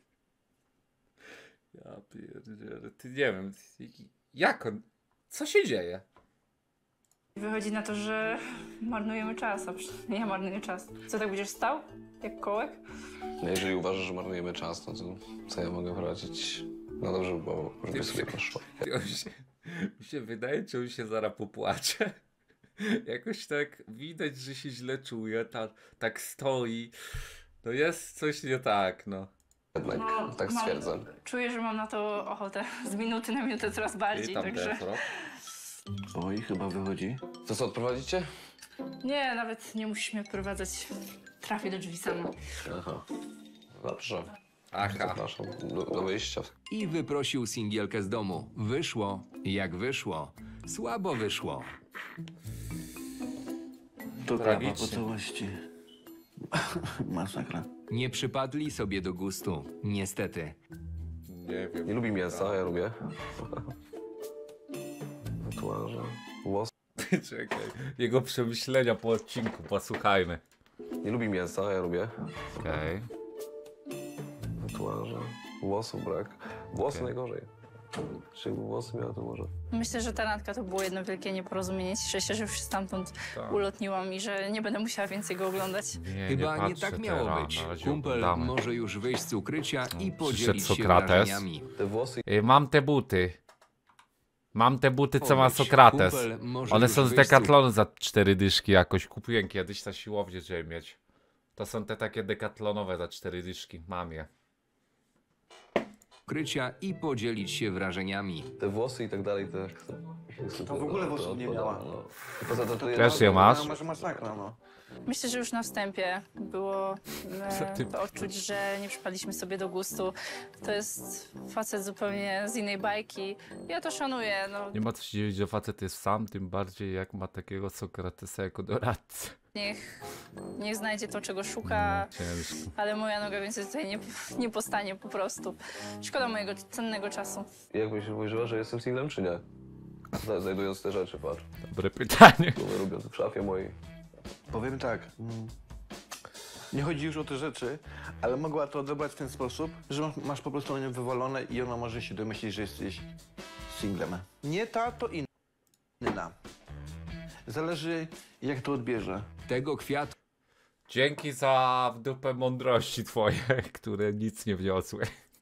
Ja pierdzielę, ty nie wiem, jak on, co się dzieje? Wychodzi na to, że marnujemy czas, a przynajmniej ja marnuję czas. Co, tak będziesz stał? Jak kołek? No jeżeli uważasz, że marnujemy czas, no to co ja mogę poradzić? No dobrze, bo żeby sobie poszło. Mi się wydaje, czy on się zaraz popłacze. Jakoś tak widać, że się źle czuje, tak stoi. No jest coś nie tak, no. Jednak, tak stwierdzam. Czuję, że mam na to ochotę. Z minuty na minutę coraz bardziej, I tam także... Oj, chyba wychodzi. To co, odprowadzicie? Nie, nawet nie musisz mnie odprowadzać. Trafię do drzwi sama. Aha. Dobrze. Aha. Zapraszam do wyjścia. I wyprosił singielkę z domu. Wyszło jak wyszło. Słabo wyszło. To prawa po Tragicznie. całości. Masakra. Nie przypadli sobie do gustu. Niestety. Nie wiem. Nie lubi mięsa, ja lubię. Tatuaże, włosy. Czekaj, jego przemyślenia po odcinku, posłuchajmy. Nie lubi mięsa, ja lubię. Okej. Tatuaże, włosów brak. Włosy najgorzej. Czy włosy miała, to może. Myślę, że ta randka to było jedno wielkie nieporozumienie. Cieszę się, że już się stamtąd Tak. ulotniłam i że nie będę musiała więcej go oglądać. Chyba nie patrzę tak miało teraz, być. na razie Kumpel oglądamy. może już wyjść z ukrycia i podzielić się Przyszedł Sokrates. wrażeniami. Te włosy Mam te buty. Mam te buty, co ma Powiedz, Sokrates. kumpel może One już są z wyjść Decathlonu za 4 dyszki jakoś. Kupiłem kiedyś na siłownię, żeby mieć. To są te takie dekatlonowe za 4 dyszki. Mam je. ukrycia i podzielić się wrażeniami. Te włosy i tak dalej też. To w ogóle włosów nie miała. Poza to Też je masz? Masz masakra, no. Myślę, że już na wstępie było to odczuć, że nie przypadliśmy sobie do gustu. To jest facet zupełnie z innej bajki. Ja to szanuję, no. Nie ma co się dziwić, że facet jest sam, tym bardziej jak ma takiego Sokratesa jako doradcę. Niech znajdzie to, czego szuka, Ciężko. ale moja noga więcej tutaj nie postanie po prostu. Szkoda mojego cennego czasu. Jak myślisz, Wojżyła, że jestem singlem, czy nie? Znajdując te rzeczy, patrz. Dobre pytanie. To robię w szafie mojej. Powiem tak. Nie chodzi już o te rzeczy, ale mogła to odebrać w ten sposób, że masz po prostu na nią wywalone i ona może się domyślić, że jesteś singlem. Nie ta, to inna. Zależy, jak to odbierze. Tego kwiatu Dzięki za w dupę mądrości twoje, które nic nie wniosły.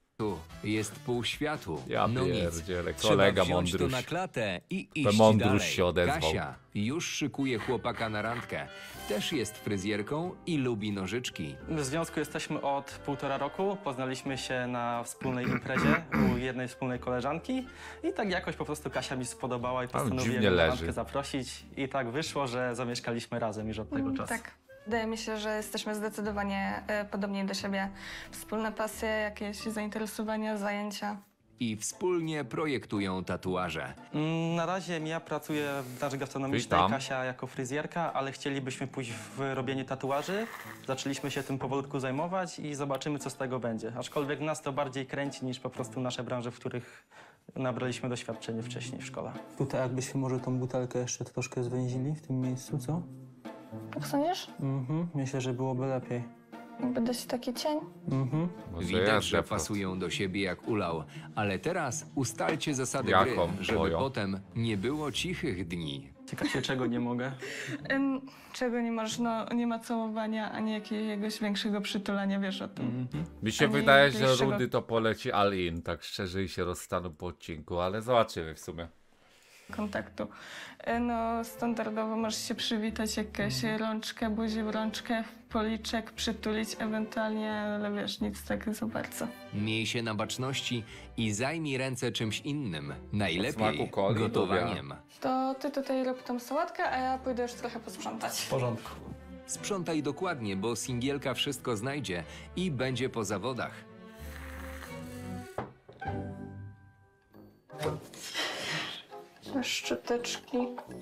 jest pół światu. Ja no nic. pierdzielę, Trzeba kolega wziąć to mądruś. na klatę i iść Mądruś dalej. się odezwał. Kasia już szykuje chłopaka na randkę. Też jest fryzjerką i lubi nożyczki. W związku jesteśmy od 1,5 roku. Poznaliśmy się na wspólnej imprezie u jednej wspólnej koleżanki i tak jakoś po prostu Kasia mi spodobała i postanowiłem dziwnie na leży. randkę zaprosić. I tak wyszło, że zamieszkaliśmy razem już od tego czasu. Tak. Wydaje mi się, że jesteśmy zdecydowanie podobni do siebie. Wspólne pasje, jakieś zainteresowania, zajęcia. I wspólnie projektują tatuaże. Na razie ja pracuję w branży gastronomicznej, Witam. Kasia jako fryzjerka, ale chcielibyśmy pójść w robienie tatuaży. Zaczęliśmy się tym powolutku zajmować i zobaczymy, co z tego będzie. Aczkolwiek nas to bardziej kręci niż po prostu nasze branże, w których nabraliśmy doświadczenie wcześniej w szkole. Tutaj jakbyśmy może tą butelkę jeszcze troszkę zwęzili w tym miejscu, co? Tak sądzisz? Myślę, że byłoby lepiej. Jakby dać taki cień? Może Widać, jest że defekt. pasują do siebie jak ulał. Ale teraz ustalcie zasady Jaką? gry, żeby Moją. potem nie było cichych dni. Ciekawie, czego nie mogę. Czego nie masz? No, nie ma całowania, ani jakiegoś większego przytulania, wiesz o tym. Mi się Ani wydaje, że bliższego- Rudy to poleci all in, tak szczerze i się rozstaną po odcinku, ale zobaczymy w sumie. Kontaktu. No, standardowo możesz się przywitać, jakąś rączkę, buzię w rączkę, policzek, przytulić ewentualnie, ale wiesz, nic tak za bardzo. Miej się na baczności i zajmij ręce czymś innym. Najlepiej smaku coli, gotowaniem. To ty tutaj rób tą sałatkę, a ja pójdę już trochę posprzątać. W porządku. Sprzątaj dokładnie, bo singielka wszystko znajdzie i będzie po zawodach. Szczoteczki.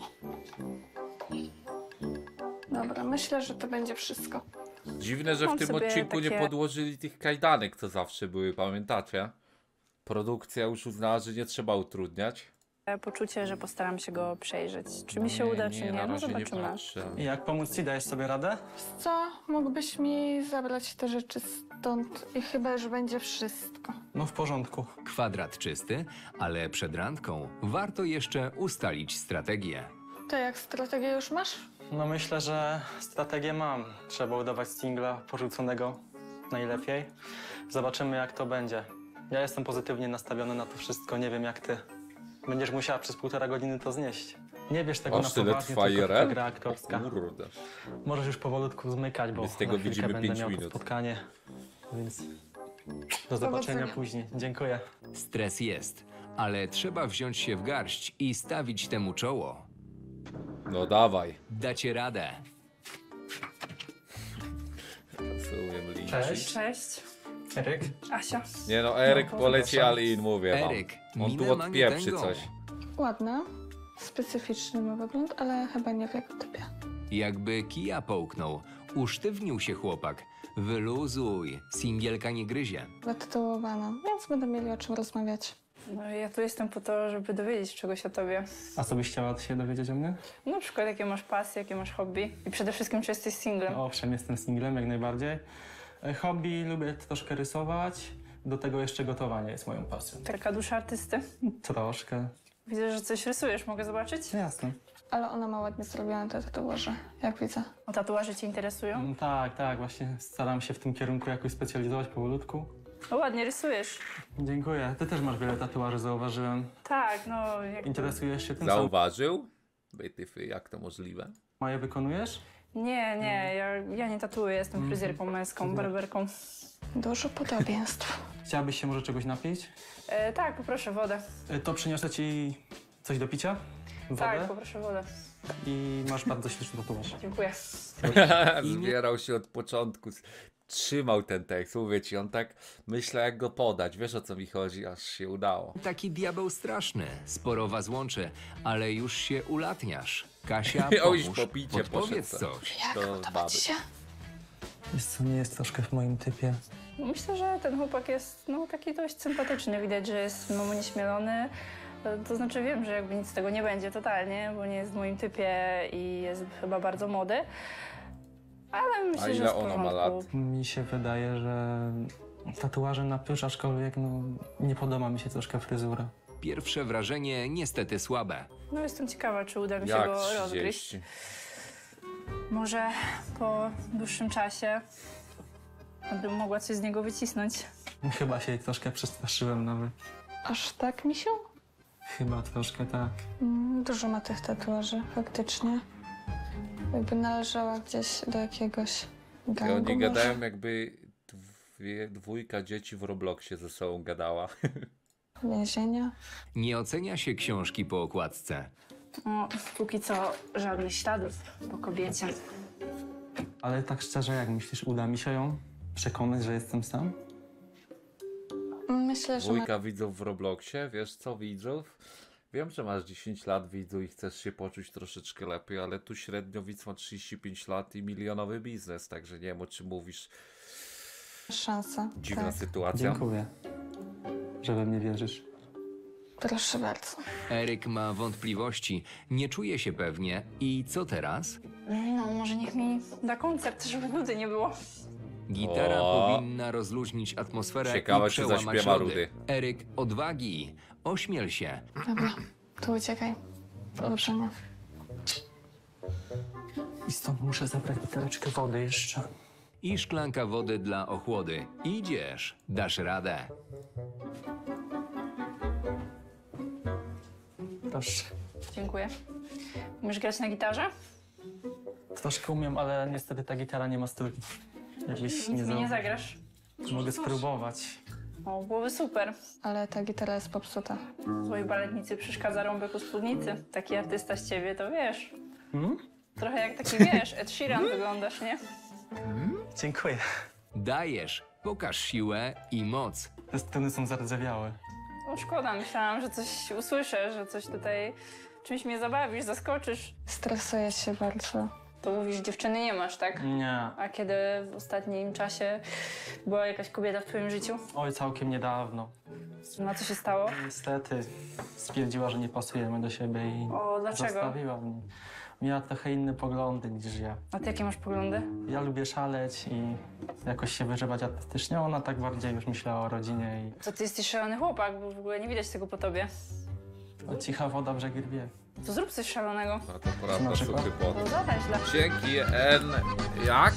Dobra, myślę, że to będzie wszystko. Dziwne, że w Mam tym sobie odcinku nie takie- podłożyli tych kajdanek, co zawsze były, pamiętacie? Produkcja już uznała, że nie trzeba utrudniać. Poczucie, że postaram się go przejrzeć. Czy mi się uda, czy na nie, no razie nie zobaczymy. patrzę. I jak pomóc ci? Dajesz sobie radę? Co? Mógłbyś mi zabrać te rzeczy stąd i chyba już będzie wszystko. No w porządku. Kwadrat czysty, ale przed randką warto jeszcze ustalić strategię. To jak strategię już masz? No myślę, że strategię mam. Trzeba udawać singla porzuconego najlepiej. Zobaczymy, jak to będzie. Ja jestem pozytywnie nastawiony na to wszystko, nie wiem jak ty. Będziesz musiała przez 1,5 godziny to znieść. Nie bierz tego Aż na tyle poważnie, trwa tylko IRL? to gra aktorska. Kurde. Możesz już powolutku zmykać, bo My z tego za chwilkę widzimy będę 5 miał to minut. spotkanie. Więc do zobaczenia Powodzenia. później. Dziękuję. Stres jest, ale trzeba wziąć się w garść i stawić temu czoło. No dawaj. Dacie radę. Rozumiem, linki. Cześć. Cześć. Eryk? Asia. Nie no, Eryk No, poleci all in, mówię wam. Eryk, On minę tu ma odpieprzy nietęgą. coś. Ładna. Specyficzny ma wygląd, ale chyba nie w jego typie. Jakby kija połknął. Usztywnił się chłopak. Wyluzuj, singielka nie gryzie. Wytytułowana, więc będę mieli o czym rozmawiać. No ja tu jestem po to, żeby dowiedzieć czegoś o tobie. A co byś chciała się dowiedzieć o mnie? Na przykład jakie masz pasje, jakie masz hobby i przede wszystkim czy jesteś singlem. No, owszem, jestem singlem jak najbardziej. Hobby, lubię troszkę rysować. Do tego jeszcze gotowanie jest moją pasją. Taka dusza artysty. Troszkę. Widzę, że coś rysujesz, mogę zobaczyć? Jasne. Ale ona ma ładnie zrobione te tatuaże, jak widzę. O tatuaże cię interesują? Tak, właśnie staram się w tym kierunku jakoś specjalizować powolutku. No ładnie rysujesz. Dziękuję. Ty też masz wiele tatuaży, zauważyłem. Tak, no jakby... Interesujesz się tym samym? Zauważył? Wytyfy, jak to możliwe? Moje wykonujesz? Nie, ja nie tatuuję, jestem fryzjerką męską, barberką. Dużo podobieństw. Chciałabyś się może czegoś napić? Tak, poproszę wodę. To przyniosę ci coś do picia? Wodę? Tak, poproszę wodę. I masz bardzo śliczny tatuaż. Dziękuję. Zbierał się od początku, trzymał ten tekst, mówię ci, on tak myślał jak go podać, wiesz o co mi chodzi, aż się udało. Taki diabeł straszny, sporo was łączy, ale już się ulatniasz. Kasia, Oj, pomóż, po picie podpowiedz poszedł. coś. To baby. Wiesz co, nie jest troszkę w moim typie. Myślę, że ten chłopak jest taki dość sympatyczny. Widać, że jest mało nieśmielony. To znaczy wiem, że jakby nic z tego nie będzie totalnie, bo nie jest w moim typie i jest chyba bardzo młody. Ale myślę, ile że jest w ona ma porządku. lat? Mi się wydaje, że tatuaże na pysz, aczkolwiek nie podoba mi się troszkę fryzura. Pierwsze wrażenie niestety słabe. No jestem ciekawa, czy uda mi się Jak go 30? rozgryźć. Może po dłuższym czasie bym mogła coś z niego wycisnąć. Chyba się troszkę przestraszyłem nawet. Aż tak, misiu? Chyba troszkę tak. Dużo ma tych tatuaży, faktycznie. Jakby należała gdzieś do jakiegoś I gangu oni może. gadają jakby dwójka dzieci w Robloxie ze sobą gadała. Więzienia. Nie ocenia się książki po okładce. No, póki co żadnych śladów po kobiecie. Ale tak szczerze, jak myślisz, uda mi się ją przekonać, że jestem sam? Myślę, że Dwójka widzów w Robloxie, wiesz co widzów? Wiem, że masz 10 lat widzu i chcesz się poczuć troszeczkę lepiej, ale tu średnio widz ma 35 lat i milionowy biznes, także nie wiem o czym mówisz. szansa. Dziwna Tak. sytuacja. Dziękuję, że we mnie wierzysz. Proszę bardzo. Eryk ma wątpliwości, nie czuje się pewnie. I co teraz? No, może niech mi da koncert, żeby nudy nie było. Gitara O. powinna rozluźnić atmosferę Ciekawe, i czy przełamać zaśpiewa lody. Rudy. Eryk, odwagi, ośmiel się. Dobra, to uciekaj. Powodzenia. I stąd muszę zabrać buteleczkę wody jeszcze. I szklanka wody dla ochłody. Idziesz, dasz radę. Proszę. Dziękuję. Umiesz grać na gitarze? Troszkę umiem, ale niestety ta gitara nie ma strój. Jakbyś Nic mi nie zauważył. zagrasz. Mogę spróbować. O, byłoby super. Ale ta gitara jest popsuta. Twojej baletnicy przeszkadza rąbek u spódnicy. Taki artysta z ciebie, to wiesz. Trochę jak taki, wiesz, Ed Sheeran wyglądasz, nie? Dziękuję. Dajesz, pokaż siłę i moc. Te strony są zardzewiałe. No szkoda, myślałam, że coś usłyszę, że coś tutaj czymś mnie zabawisz, zaskoczysz. Stresuję się bardzo. To mówisz, dziewczyny nie masz, tak? Nie. A kiedy w ostatnim czasie była jakaś kobieta w twoim życiu? Oj, całkiem niedawno. No co się stało? Niestety stwierdziła, że nie pasujemy do siebie i O, dlaczego? zostawiła mnie. Miała trochę inne poglądy niż ja. A ty jakie masz poglądy? Ja lubię szaleć i jakoś się wyżywać artystycznie. Ona tak bardziej już myślała o rodzinie To ty jesteś szalony chłopak, bo w ogóle nie widać tego po tobie. i cicha woda brzegi rwie. To zrób coś szalonego. No to prawda, Na przykład? suchy pot. To zatańcz dla... Dzięki, jak?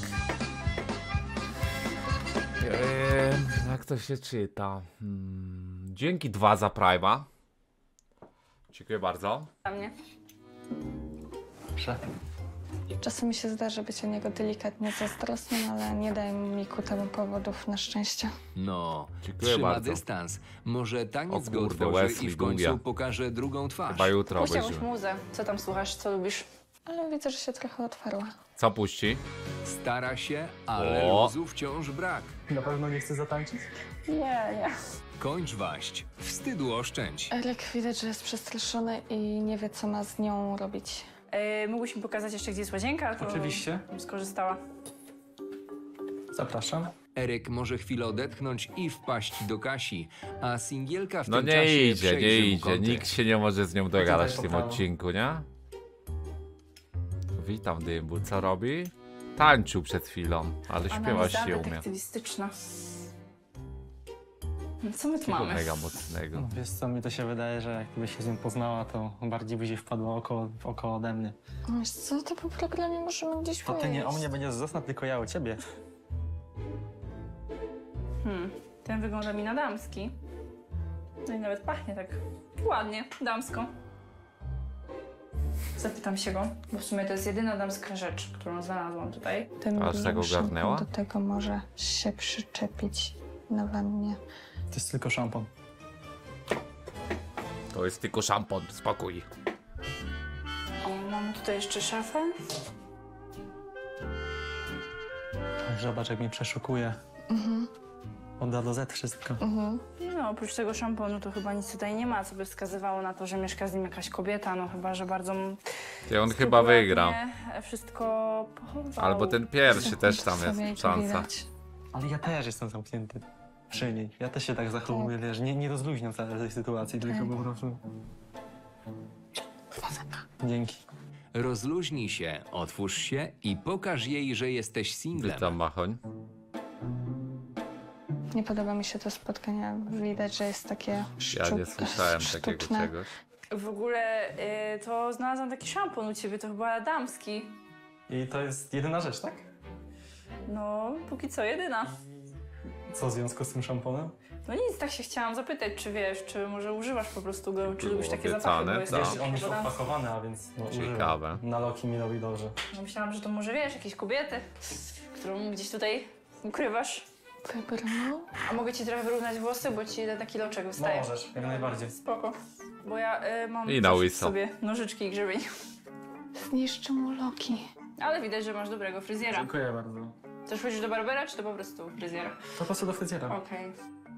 Jak to się czyta? Dzięki 2 za Prime'a. Dziękuję bardzo. Dla mnie. Proszę. Czasem mi się zdarzy być o niego delikatnie zazdrosnym, ale nie daje mi ku temu powodów, na szczęście. No, Dziękuję trzyma bardzo. dystans. Może taniec O go kurde, otworzy Wesley i w końcu Dubia. pokaże drugą twarz. Chyba jutro Puść jakąś obejrzymy. muzę. Co tam słuchasz, co lubisz? Ale widzę, że się trochę otwarła. Co puści? Stara się, ale O. luzu wciąż brak. Na pewno nie chce zatańczyć? Nie. Kończ waść, wstydu oszczędź. Eryk widać, że jest przestraszony i nie wie, co ma z nią robić. Mógłbyś mi pokazać jeszcze, gdzie jest łazienka? To Oczywiście. bym skorzystała. Zapraszam. Eryk może chwilę odetchnąć i wpaść do Kasi, a singielka w No tym nie czasie idzie, przejrzy nie mu idzie. kąty. Nikt się nie może z nią dogadać w po tym prawo. odcinku, nie? Witam Dymbu, co robi? Tańczył przed chwilą, ale śpiewać Analiza się umie. detektywistyczna. No co my tu Takiego mamy? mega mocnego. No, wiesz co, mi to się wydaje, że jakbyś się z nim poznała, to bardziej by się wpadła oko ode mnie. Wiesz co, to po programie możemy gdzieś To ty nie o pojeść. mnie będziesz zasnął, tylko ja o ciebie. Ten wygląda mi na damski. No i nawet pachnie tak ładnie, damsko. Zapytam się go, bo w sumie to jest jedyna damska rzecz, którą znalazłam tutaj. Tym Aż tak dużym ogarnęła? do tego może się przyczepić na wannie. To jest tylko szampon. To jest tylko szampon, spokój. O, mamy tutaj jeszcze szafę. Zobacz, jak mnie przeszukuje. Od A do Z wszystko. No, oprócz tego szamponu to chyba nic tutaj nie ma, co by wskazywało na to, że mieszka z nim jakaś kobieta, no chyba, że bardzo I on chyba wygra. wszystko pochował. Albo ten pierwszy też tam jest szansa. Ale ja też jestem zamknięty przy niej. Ja też się tak zachowuję, wiesz, nie rozluźniam całej tej sytuacji, tylko po prostu... Dzięki. Rozluźnij się, otwórz się i pokaż jej, że jesteś singlem. Witam, Machoń. Nie podoba mi się to spotkanie. Widać, że jest takie Ja nie słyszałem takiego sztuczne. czegoś. W ogóle to znalazłam taki szampon u ciebie, to chyba damski. I to jest jedyna rzecz, tak? No, póki co jedyna. Co w związku z tym szamponem? No nic, tak się chciałam zapytać, czy wiesz, czy może używasz po prostu go, czy lubisz takie obiecane, zapachy, bo jesteś... tak. On już bo tam- opakowany, a więc no, Ciekawe. używam. Na loki mi robi dobrze. No, myślałam, że to może wiesz, jakieś kobiety, którą gdzieś tutaj ukrywasz. Wybrnął? A mogę ci trochę wyrównać włosy, bo ci taki loczek wystaje. Możesz, jak najbardziej. Spoko. Bo ja mam I na też łyso. sobie nożyczki i grzebień. Zniszczy mu loki. Ale widać, że masz dobrego fryzjera. Dziękuję bardzo. Też chodzisz do barbera, czy to po prostu fryzjera? Po prostu do fryzjera. Okej.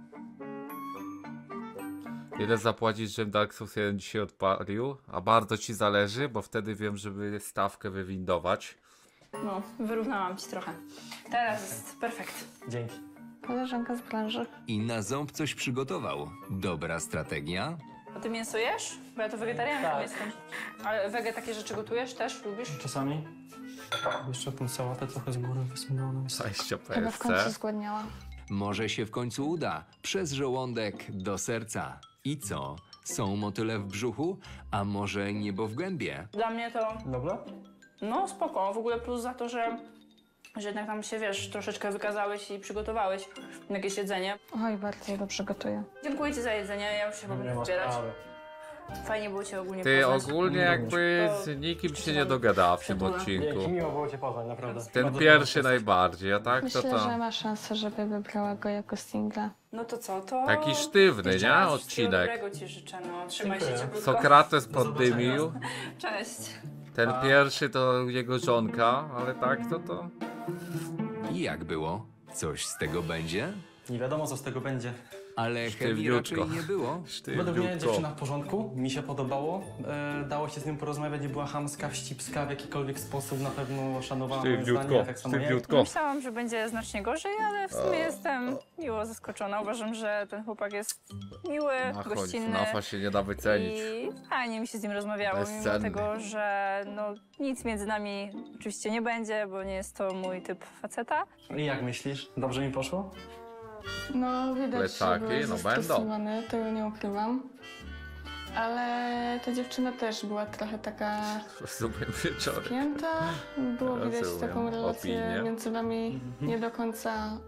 Ile zapłacić, żebym Dark Souls 1 dzisiaj odpalił? A bardzo ci zależy, bo wtedy wiem, żeby stawkę wywindować. No, wyrównałam ci trochę. Teraz jest perfekt. Dzięki. Koleżanka z branży. I na ząb coś przygotował. Dobra strategia? A ty mięso jesz? Bo ja to wegetarianką Tak. jestem. Ale wege takie rzeczy gotujesz też? Lubisz? Czasami jeszcze tą sałatę trochę z góry wysunąłem. 20 Chyba w końcu PSC. zgłodniała. Może się w końcu uda. Przez żołądek do serca. I co? Są motyle w brzuchu? A może niebo w gębie? Dla mnie to, Dobra? no spoko. W ogóle plus za to, że jednak tam się, wiesz, troszeczkę wykazałeś i przygotowałeś jakieś jedzenie. Oj, bardzo dobrze gotuję. Dziękuję ci za jedzenie, ja już się Nie będę ma zbierać. sprawy. Fajnie było cię ogólnie Ty poznać. ogólnie jakby z nikim się nie dogadała w tym odcinku. Dzięki, miło było cię poznać, naprawdę. Ten Bardzo pierwszy fajny najbardziej, a tak to Myślę, to... że ma szansę, żeby wybrała go jako singla. No to co, to... Taki sztywny, Jeszcze nie? raz wszystkiego Odcinek. dobrego ci życzę, no. Trzymaj się Dziękuję. cieplutko. Sokrates poddymił. Cześć. Ten pierwszy to jego żonka, ale tak to... I jak było? Coś z tego będzie? Nie wiadomo, co z tego będzie. Ale chemii Sztywniutko. raczej nie było. Według mnie Sztywniutko. dziewczyna w porządku, mi się podobało. Dało się z nią porozmawiać, nie była chamska, wścibska w jakikolwiek sposób, na pewno szanowała moje zdanie, Sztywniutko, tak samo ja. sztywniutko. Myślałam, że będzie znacznie gorzej, ale w sumie jestem miło zaskoczona. Uważam, że ten chłopak jest miły, Machoń, gościnny. FNAF-a się nie da wycenić. I fajnie mi się z nim rozmawiało, mimo Bezcenny. tego, że no, nic między nami oczywiście nie będzie, bo nie jest to mój typ faceta. I jak myślisz? Dobrze mi poszło? No, widać, Plecaki, że był no zestresowany, tego nie ukrywam. Ale ta dziewczyna też była trochę taka Rozumiem wieczorem. spięta. Było widać Rozumiem. taką relację Opinię. między wami nie do końca...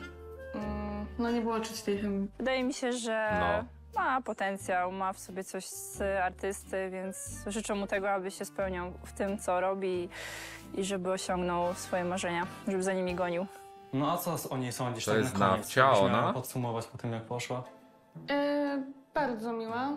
no nie było czuć tej chemii. Wydaje mi się, że No. ma potencjał, ma w sobie coś z artysty, więc życzę mu tego, aby się spełniał w tym, co robi i żeby osiągnął swoje marzenia, żeby za nimi gonił. No a co o niej sądzisz? To tak jest na koniec, nawcia, jakbyś ona? miała podsumować po tym, jak poszła. Bardzo miła,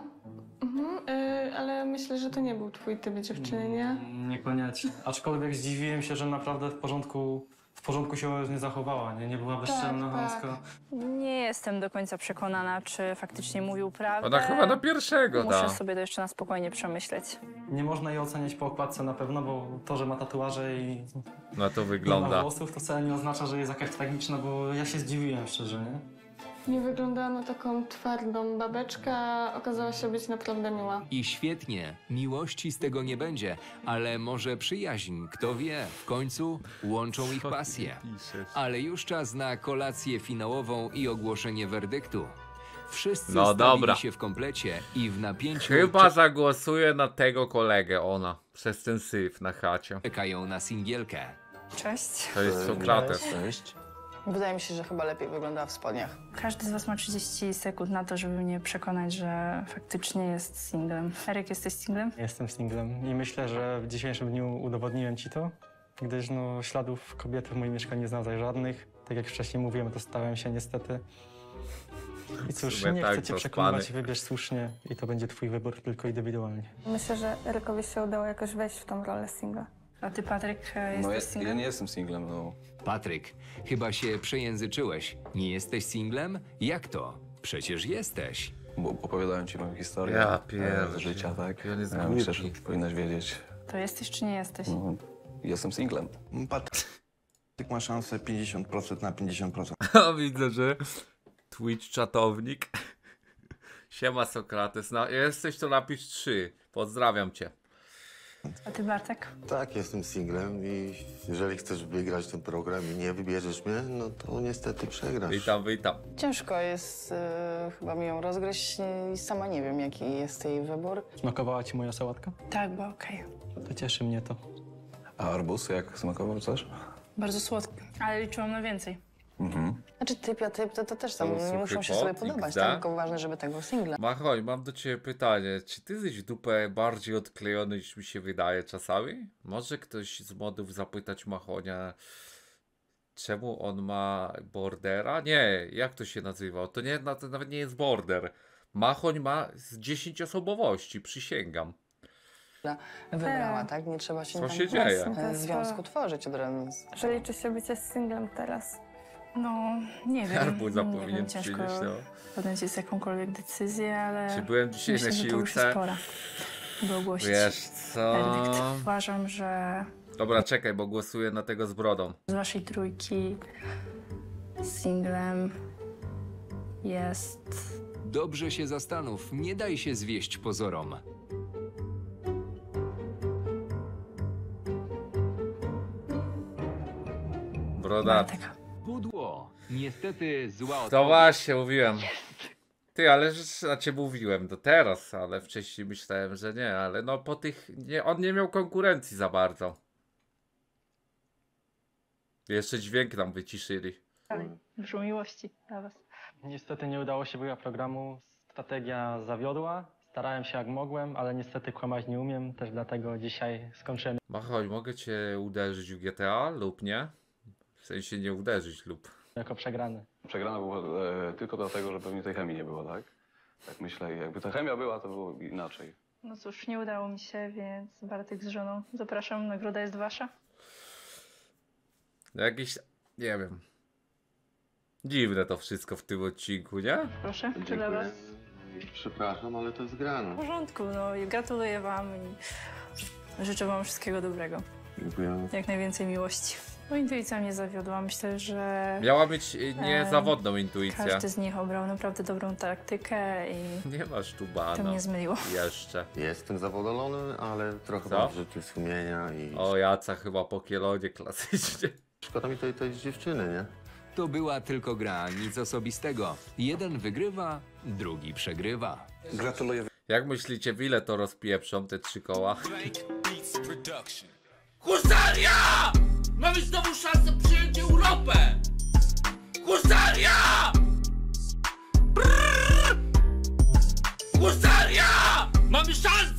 ale myślę, że to nie był twój typ dziewczyny, nie? Niekoniecznie. Aczkolwiek zdziwiłem się, że naprawdę w porządku się nie zachowała, nie była bezczelna, tak. chamska. Nie jestem do końca przekonana, czy faktycznie mówił prawdę. Ona chyba na pierwszego Muszę da. sobie to jeszcze na spokojnie przemyśleć. Nie można jej oceniać po okładce na pewno, bo to, że ma tatuaże i No to nie ma wygląda. włosów, to wcale nie oznacza, że jest jakaś tragiczna, bo ja się zdziwiłem szczerze, nie? Nie wyglądała na taką twardą babeczkę, a okazała się być naprawdę miła. I świetnie. Miłości z tego nie będzie, ale może przyjaźń, kto wie. W końcu łączą ich pasje. Ale już czas na kolację finałową i ogłoszenie werdyktu. Wszyscy No stawili dobra. się w komplecie i w napięciu Chyba zagłosuję na tego kolegę, ona. Przez ten syf na chacie. czekają na singielkę. Cześć. To jest Sokrates. Cześć. Wydaje mi się, że chyba lepiej wyglądała w spodniach. Każdy z was ma 30 sekund na to, żeby mnie przekonać, że faktycznie jest singlem. Eryk, jesteś singlem? Jestem singlem i myślę, że w dzisiejszym dniu udowodniłem ci to, gdyż no, śladów kobiety w moim mieszkaniu nie znalazłeś żadnych. Tak jak wcześniej mówiłem, to stałem się niestety I cóż, sumie nie tak, chcę cię to przekonywać, spany. wybierz słusznie i to będzie twój wybór tylko indywidualnie. Myślę, że Erykowi się udało jakoś wejść w tą rolę singla. A ty, Patryk, No jesteś ja singlem? nie jestem singlem, no. Patryk, chyba się przejęzyczyłeś. Nie jesteś singlem? Jak to? Przecież jesteś. Bo opowiadałem ci moją historię Ja pierdzie. z życia, tak? On jest Ja myślę, że głupi. powinnaś wiedzieć. To jesteś czy nie jesteś? No, jestem singlem. Patryk ma szansę 50% na 50%. O, widzę, że Twitch czatownik. Siema Sokrates, no, jesteś to napisz 3. Pozdrawiam cię. A ty, Bartek? Tak, jestem singlem i jeżeli chcesz wygrać ten program i nie wybierzesz mnie, no to niestety przegrasz. Witam. Ciężko jest chyba mi ją rozgryźć i sama nie wiem, jaki jest jej wybór. Smakowała ci moja sałatka? Tak, bo okej. To cieszy mnie to. A arbuz jak smakował coś? Bardzo słodki, ale liczyłam na więcej. Znaczy typ to też tam To nie muszą się suchy sobie pot, podobać, XD. tak? Tylko ważne, żeby tego singla. Machoj, mam do ciebie pytanie. Czy ty jesteś w dupę bardziej odklejony niż mi się wydaje czasami? Może ktoś z modów zapytać Machonia, czemu on ma bordera? Nie, jak to się nazywa? To nawet nie jest border. Machoń ma z 10 osobowości, przysięgam. Wybrała, tak? Nie trzeba się Co tam się dzieje? związku tworzyć od razu. Że liczy się bycie singlem teraz. No, nie wiem. Arbuza nie powinien wiem, ciężko przynieść, no. podjąć jest jakąkolwiek decyzję, ale Czy byłem dzisiaj myślę, na że to już siłce? jest pora, by ogłosić Wiesz co? werdykt. Uważam, że Dobra, czekaj, bo głosuję na tego z brodą. z waszej trójki singlem jest... Dobrze się zastanów, nie daj się zwieść pozorom. Broda. Pudło. Niestety zła To odpowiedź. właśnie mówiłem. Ty, ale znaczy mówiłem to teraz, ale wcześniej myślałem, że nie, ale no po tych, on nie miał konkurencji za bardzo. Jeszcze dźwięk nam wyciszyli. Dużo miłości dla was. Niestety nie udało się wygrać programu. Strategia zawiodła. Starałem się jak mogłem, ale niestety kłamać nie umiem. Też dlatego dzisiaj skończyłem. Machoj, mogę cię uderzyć w GTA lub nie? W sensie nie uderzyć lub... Jako przegrany. Przegrana była tylko dlatego, że pewnie tej chemii nie było, tak? Tak myślę, jakby ta chemia była, to było inaczej. No cóż, nie udało mi się, więc Bartek z żoną. Zapraszam, nagroda jest wasza. Jakieś, nie wiem. Dziwne to wszystko w tym odcinku, nie? Proszę, czy dla was? Przepraszam, ale to jest W grane. porządku, no i gratuluję wam i życzę wam wszystkiego dobrego. Dziękuję. Jak najwięcej miłości. No intuicja mnie zawiodła. Myślę, że Miała mieć niezawodną intuicję. każdy z nich obrał naprawdę dobrą taktykę i Nie masz tu to bana. mnie zmyliło. Jeszcze. Jestem zadowolony, ale trochę Co? mam wyrzuty sumienia i O, Jaca chyba po kielonie klasycznie. szkoda mi tej dziewczyny, nie? To była tylko gra, nic osobistego. Jeden wygrywa, drugi przegrywa. Gratuluję. Jak myślicie, w ile to rozpieprzą te 3 koła? Husaria! Mamy znowu szansę przyjąć Europę! Husaria! Brrr! Husaria! Mamy szansę